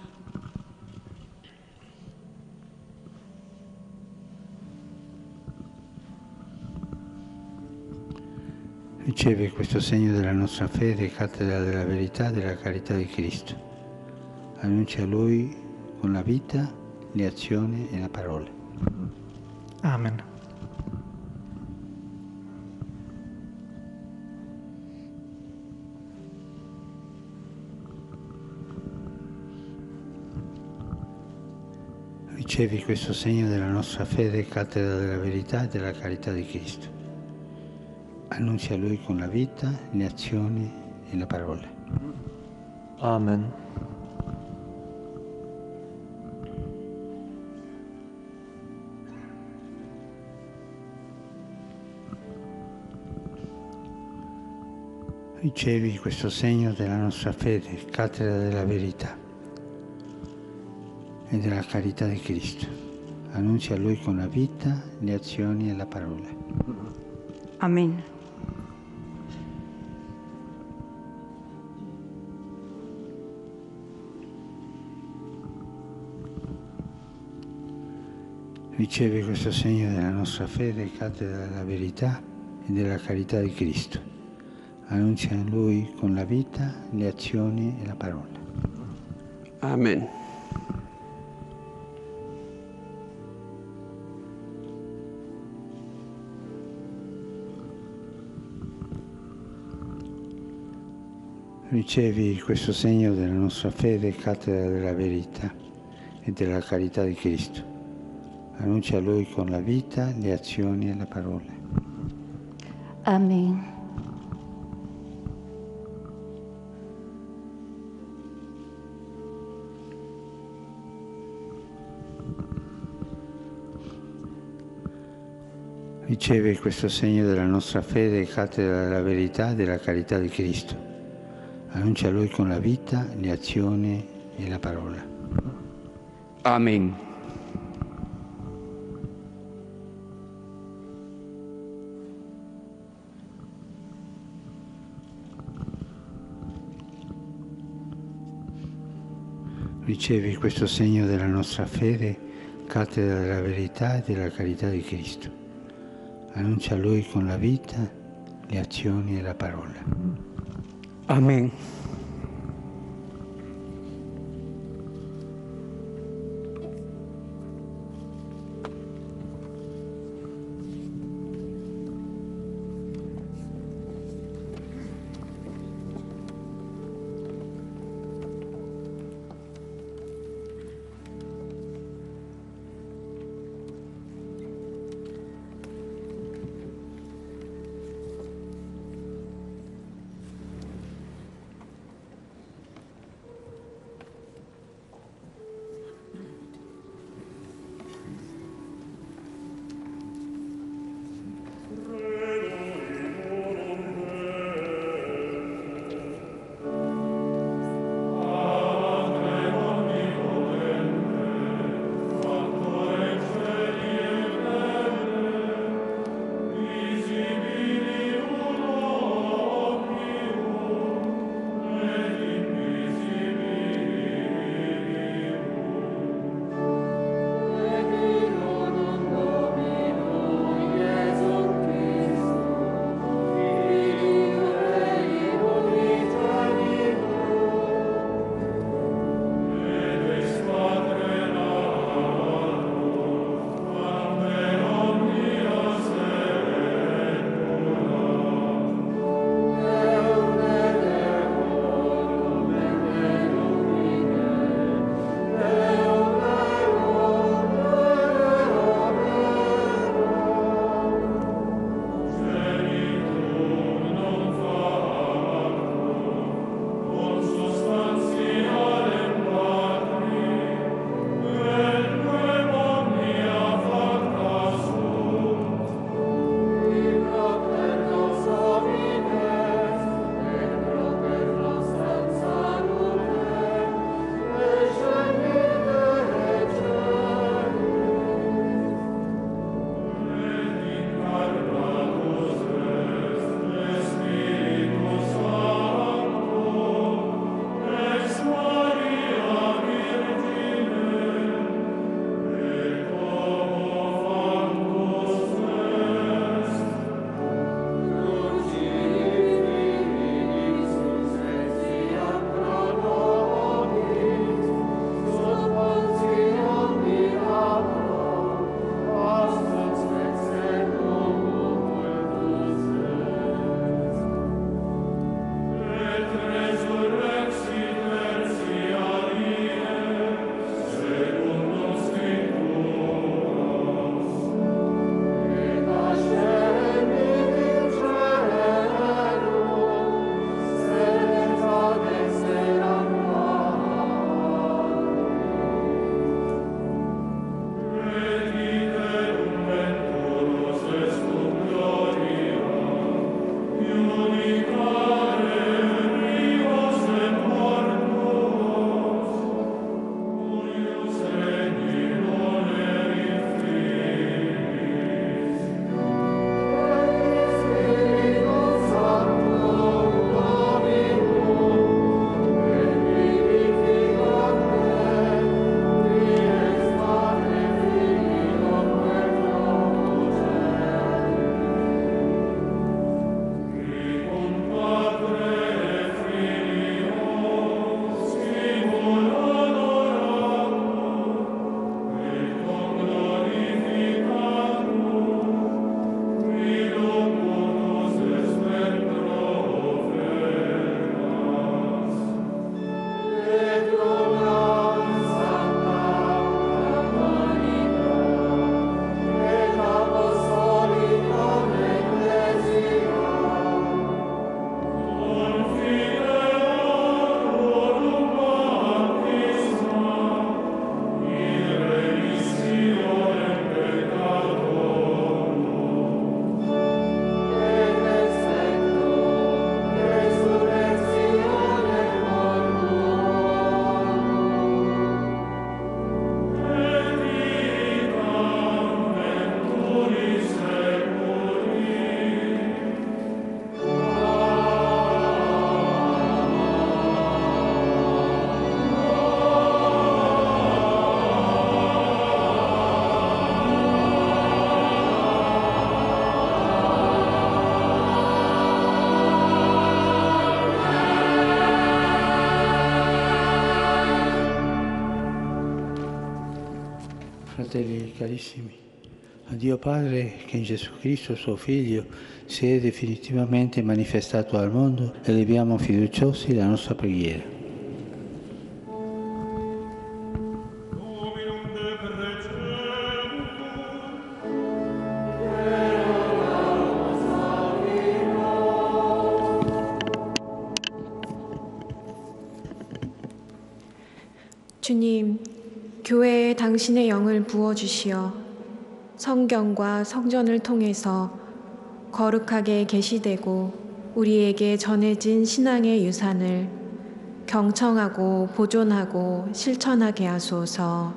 Speaker 1: Riceve questo segno della nostra fede, cattedra della verità e della carità di Cristo. Annuncia a Lui con la vita, le azioni e la parola.
Speaker 14: Amen.
Speaker 1: Ricevi questo segno della nostra fede, cattedra della verità e della carità di Cristo. Annuncia a Lui con la vita, le azioni e la parola.
Speaker 13: Amen.
Speaker 1: Ricevi questo segno della nostra fede, cattedra della verità e della carità di Cristo. Annuncia a Lui con la vita, le azioni e la parola.
Speaker 15: Amen.
Speaker 1: Ricevi questo segno della nostra fede, cattedra della verità e della carità di Cristo. Annuncia a Lui con la vita, le azioni e la parola.
Speaker 13: Amen.
Speaker 1: Ricevi questo segno della nostra fede, cattedra della verità e della carità di Cristo. Annuncia a Lui con la vita, le azioni e la parola.
Speaker 11: Amen.
Speaker 1: Riceve questo segno della nostra fede, cattedra della verità e della carità di Cristo. Annuncia a Lui con la vita, le azioni e la parola.
Speaker 13: Amen.
Speaker 1: Ricevi questo segno della nostra fede, cattedra della verità e della carità di Cristo. Annuncia a Lui con la vita, le azioni e la parola.
Speaker 13: Amen.
Speaker 1: Fratelli carissimi, a Dio Padre che in Gesù Cristo suo Figlio si è definitivamente manifestato al mondo, eleviamo fiduciosi la nostra preghiera.
Speaker 16: 주님, 교회에 당신의 영을 부어주시어 성경과 성전을 통해서 거룩하게 계시되고 우리에게 전해진 신앙의 유산을 경청하고 보존하고 실천하게 하소서.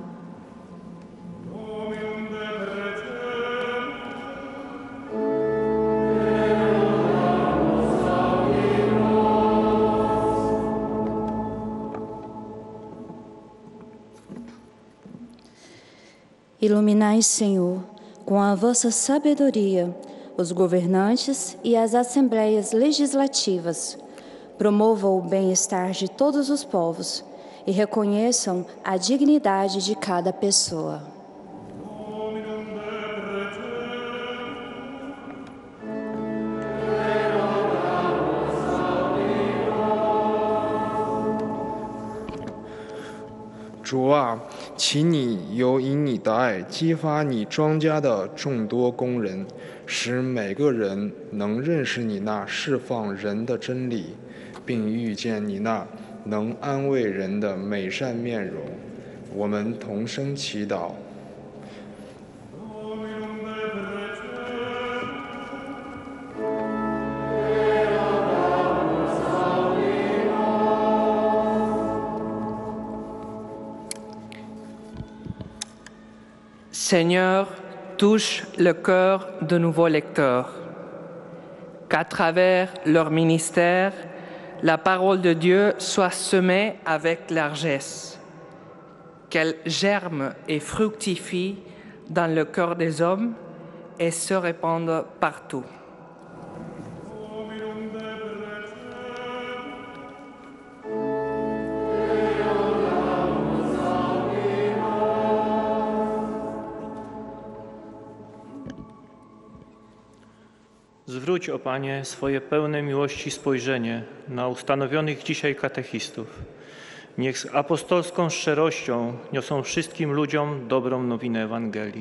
Speaker 17: Iluminai, Senhor, com a vossa sabedoria, os governantes e as assembleias legislativas. Promova o bem-estar de todos os povos e reconheçam a dignidade de cada pessoa.
Speaker 18: 主啊，请你由以你的爱激发你庄稼的众多工人，使每个人能认识你那释放人的真理，并遇见你那能安慰人的美善面容。我们同声祈祷。
Speaker 19: Seigneur, touche le cœur de nouveaux lecteurs, qu'à travers leur ministère, la parole de Dieu soit semée avec largesse, qu'elle germe et fructifie dans le cœur des hommes et se répande partout.
Speaker 14: Zwróć, o Panie, swoje pełne miłości spojrzenie na ustanowionych dzisiaj katechistów. Niech z apostolską szczerością niosą wszystkim ludziom dobrą nowinę Ewangelii.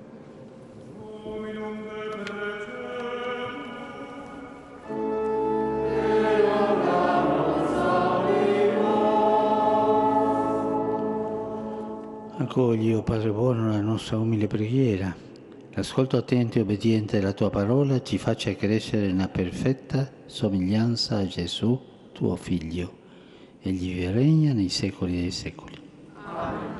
Speaker 1: Accogli, o Padre buono, la nostra umile preghiera. L'ascolto attento e obbediente della tua parola ci faccia crescere nella perfetta somiglianza a Gesù, tuo Figlio. Egli vive e regna nei secoli dei secoli. Amen.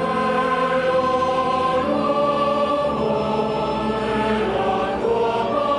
Speaker 2: Cielo,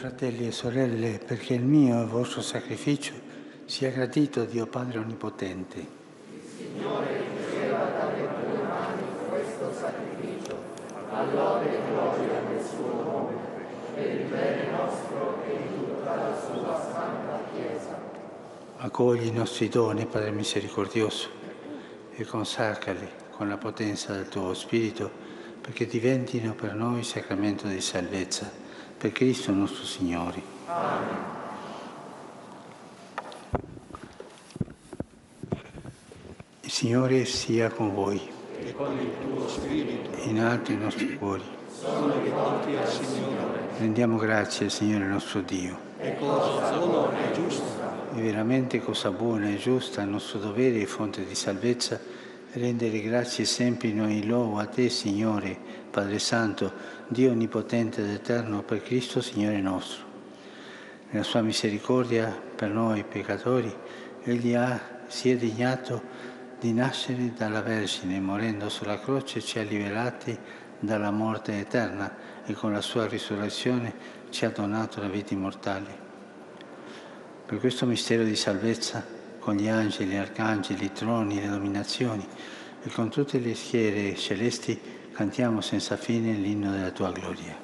Speaker 1: fratelli e sorelle, perché il mio e il vostro sacrificio sia gradito a Dio Padre Onnipotente.
Speaker 2: Il Signore riceva dalle tue mani questo sacrificio, all'ode e gloria del suo nome, per il bene nostro e di tutta la sua santa Chiesa.
Speaker 1: Accogli i nostri doni, Padre misericordioso, e consacrali con la potenza del tuo Spirito, perché diventino per noi sacramento di salvezza, per Cristo nostro Signore.
Speaker 2: Amen.
Speaker 1: Il Signore sia con voi.
Speaker 13: E con il tuo spirito.
Speaker 1: In alto i nostri cuori.
Speaker 13: Sono rivolti al Signore.
Speaker 1: Rendiamo grazie al Signore nostro Dio.
Speaker 13: È cosa buona e giusta.
Speaker 1: È veramente cosa buona e giusta, nostro dovere e fonte di salvezza, rendere grazie sempre in ogni luogo a Te, Signore, Padre Santo, Dio Onnipotente ed Eterno, per Cristo Signore nostro. Nella sua misericordia per noi peccatori, Egli si è dignato di nascere dalla Vergine, morendo sulla croce ci ha liberati dalla morte eterna e con la sua risurrezione ci ha donato la vita immortale. Per questo mistero di salvezza, con gli angeli, arcangeli, i troni, le dominazioni e con tutte le schiere celesti, cantiamo senza fine l'inno della tua gloria.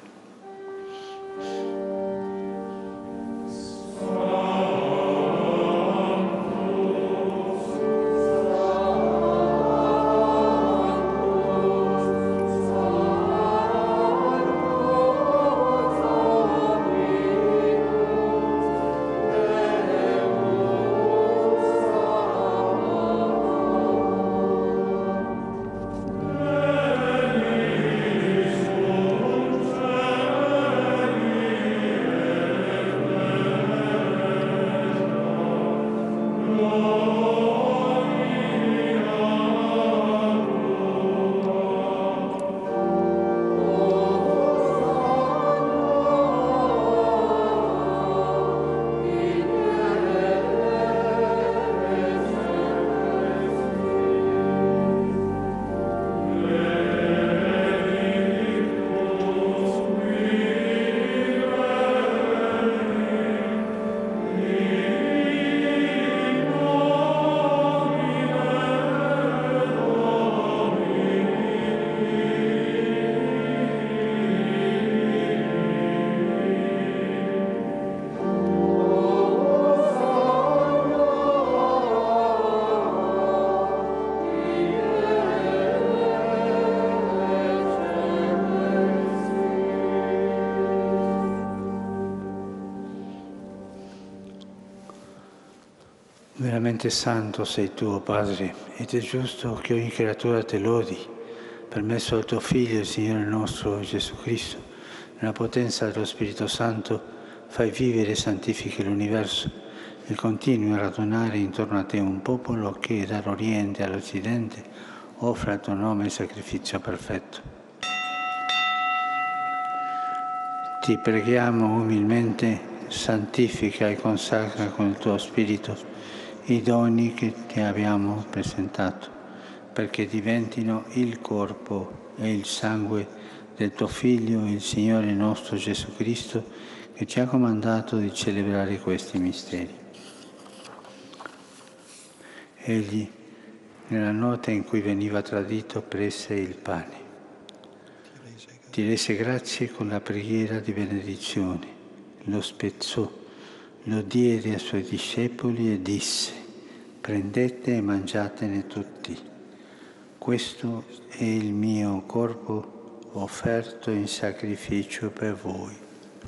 Speaker 1: Veramente santo sei tu, o Padre, ed è giusto che ogni creatura te lodi, per mezzo del tuo Figlio, il Signore nostro Gesù Cristo, nella potenza dello Spirito Santo, fai vivere e santifichi l'universo e continui a radunare intorno a te un popolo che dall'Oriente all'Occidente offre al tuo nome il sacrificio perfetto. Ti preghiamo umilmente, santifica e consacra con il tuo Spirito i doni che ti abbiamo presentato, perché diventino il corpo e il sangue del tuo Figlio, il Signore nostro Gesù Cristo, che ci ha comandato di celebrare questi misteri. Egli, nella notte in cui veniva tradito, prese il pane. Ti rese grazie con la preghiera di benedizione, lo spezzò, lo diede ai suoi discepoli e disse: prendete e mangiatene tutti. Questo è il mio corpo offerto in sacrificio per voi.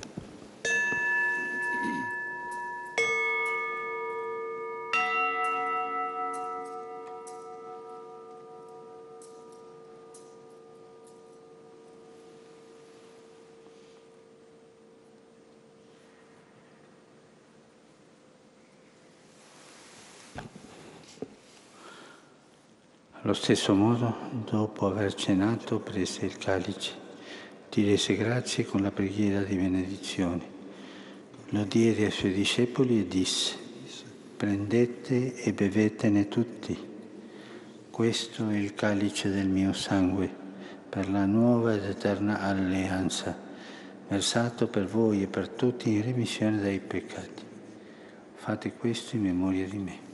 Speaker 1: Allo stesso modo, dopo aver cenato, prese il calice, ti rese grazie con la preghiera di benedizione, lo diede ai suoi discepoli e disse: prendete e bevetene tutti. Questo è il calice del mio sangue, per la nuova ed eterna alleanza, versato per voi e per tutti in remissione dei peccati. Fate questo in memoria di me.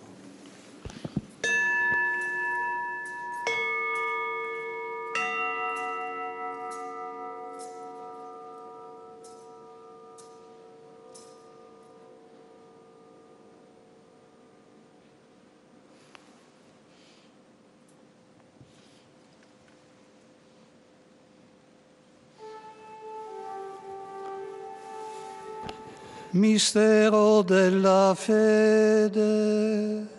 Speaker 20: Mistero della fede.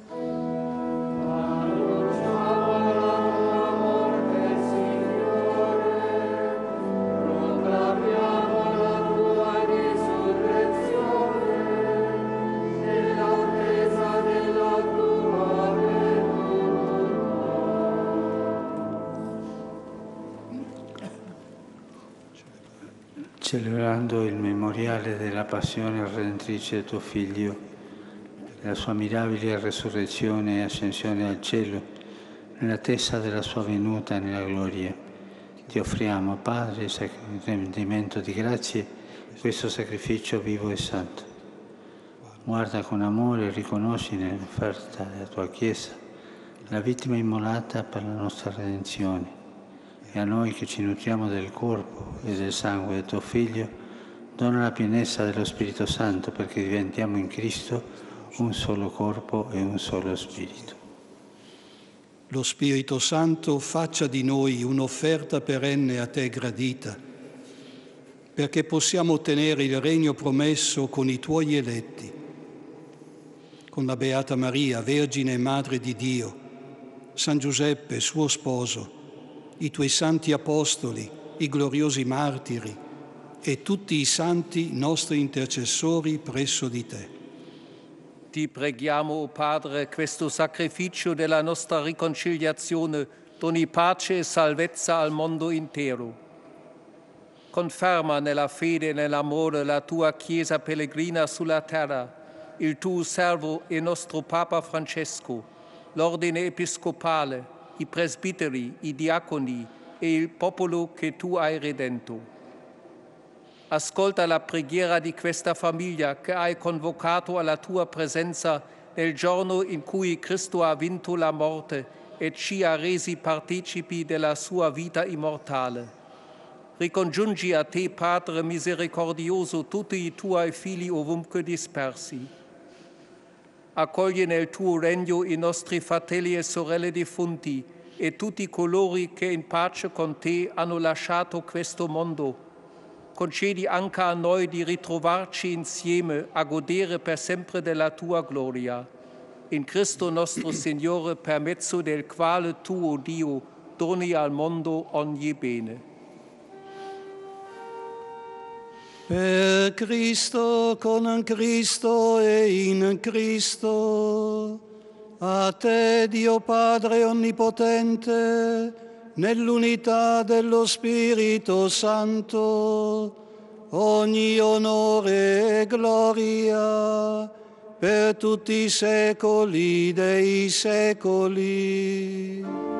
Speaker 1: Celebrando il memoriale della passione redentrice di tuo Figlio, della sua mirabile resurrezione e ascensione al cielo, nell'attesa della sua venuta nella gloria, ti offriamo, Padre, il rendimento di grazie, questo sacrificio vivo e santo. Guarda con amore e riconosci nell'offerta della tua Chiesa la vittima immolata per la nostra redenzione. E a noi che ci nutriamo del corpo e del sangue di tuo Figlio, dona la pienezza dello Spirito Santo perché diventiamo in Cristo un solo corpo e un solo Spirito.
Speaker 20: Lo Spirito Santo faccia di noi un'offerta perenne a te gradita, perché possiamo ottenere il regno promesso con i tuoi eletti, con la Beata Maria, Vergine e Madre di Dio, San Giuseppe, suo sposo, i tuoi santi apostoli, i gloriosi martiri e tutti i santi nostri intercessori presso di te.
Speaker 21: Ti preghiamo, o Padre, questo sacrificio della nostra riconciliazione doni pace e salvezza al mondo intero. Conferma nella fede e nell'amore la tua Chiesa pellegrina sulla terra, il tuo servo e nostro Papa Francesco, l'ordine episcopale, i presbiteri, i diaconi e il popolo che tu hai redento. Ascolta la preghiera di questa famiglia che hai convocato alla tua presenza nel giorno in cui Cristo ha vinto la morte e ci ha resi partecipi della sua vita immortale. Ricongiungi a te, Padre misericordioso, tutti i tuoi figli ovunque dispersi. Accogli nel tuo regno i nostri fratelli e sorelle defunti e tutti coloro che in pace con te hanno lasciato questo mondo. Concedi anche a noi di ritrovarci insieme a godere per sempre della tua gloria. In Cristo nostro Signore, per mezzo del quale tu, o Dio, doni al mondo ogni bene.
Speaker 20: Per Cristo, con Cristo e in Cristo, a te, Dio Padre Onnipotente, nell'unità dello Spirito Santo, ogni onore e gloria per tutti i secoli dei secoli.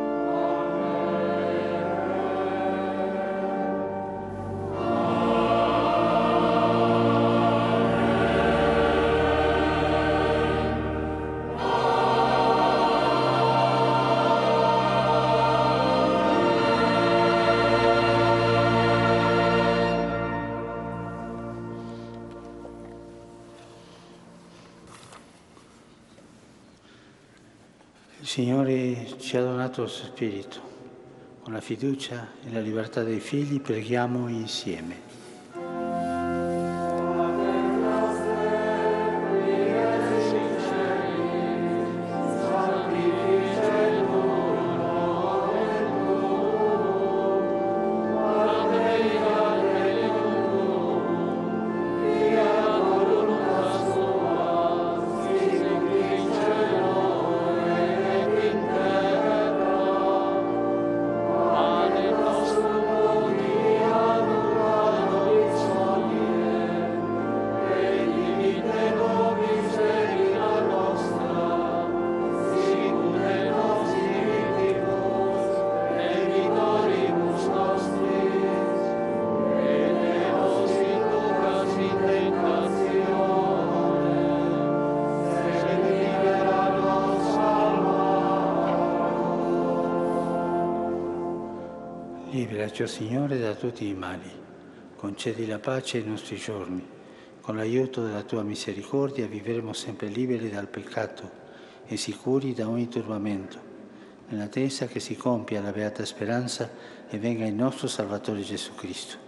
Speaker 1: Il Signore ci ha donato il suo Spirito. Con la fiducia e la libertà dei figli preghiamo insieme. Liberaci, Signore, da tutti i mali. Concedi la pace ai nostri giorni. Con l'aiuto della tua misericordia vivremo sempre liberi dal peccato e sicuri da ogni turbamento, nell'attesa che si compia la beata speranza e venga il nostro Salvatore Gesù Cristo.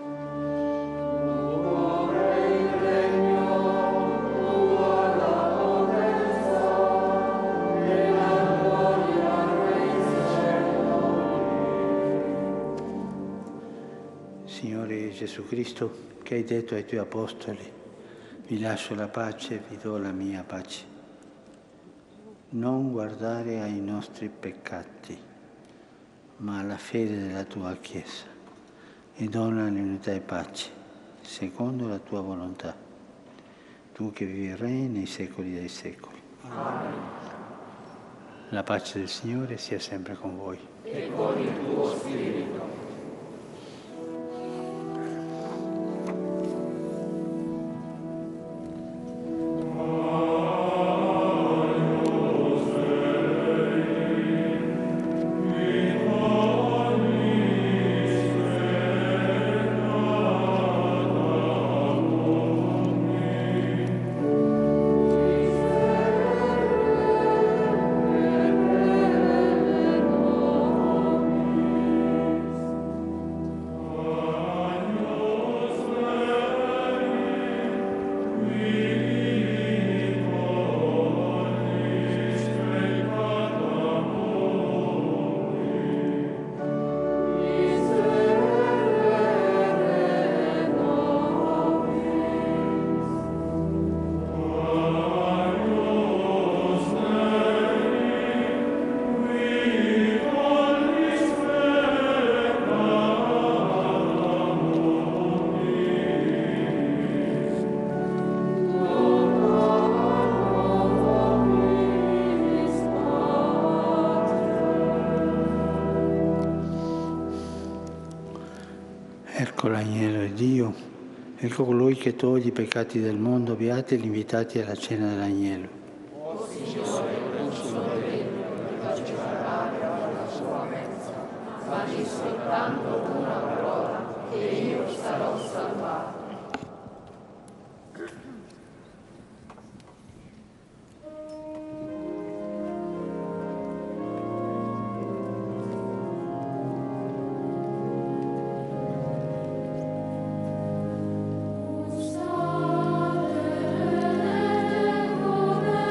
Speaker 1: Signore Gesù Cristo, che hai detto ai tuoi apostoli, vi lascio la pace, vi do la mia pace. Non guardare ai nostri peccati, ma alla fede della tua Chiesa, e dona l'unità e pace, secondo la tua volontà. Tu che vivi e regni nei secoli dei secoli.
Speaker 2: Amen.
Speaker 1: La pace del Signore sia sempre con voi.
Speaker 2: E con il tuo spirito.
Speaker 1: Ecco l'agnello di Dio, ecco colui che toglie i peccati del mondo, beati gli invitati alla cena dell'agnello.
Speaker 2: O Signore, non sono degno di partecipare alla sua mensa, ma di soltanto una parola e io sarò salvato.
Speaker 4: Amen.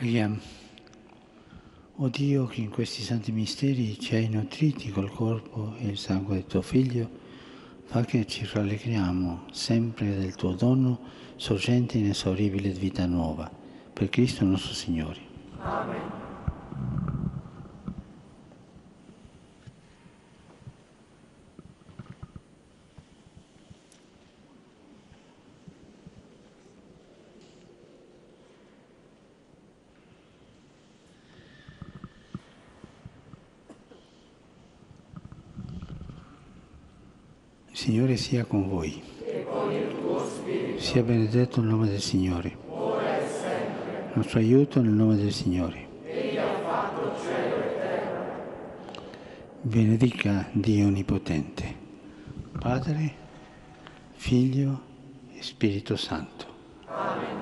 Speaker 1: Preghiamo. O Dio, che in questi santi misteri ci hai nutriti col corpo e il sangue del tuo Figlio, fa che ci rallegriamo sempre del tuo dono, sorgente inesauribile di vita nuova. Per Cristo nostro Signore.
Speaker 2: Amen.
Speaker 1: Il Signore sia con voi.
Speaker 2: E con il tuo spirito.
Speaker 1: Sia benedetto il nome del Signore.
Speaker 2: Ora e sempre.
Speaker 1: Il nostro aiuto nel nome del Signore.
Speaker 2: Egli ha fatto cielo e terra.
Speaker 1: Benedica Dio Onnipotente, Padre, Figlio e Spirito Santo.
Speaker 2: Amen.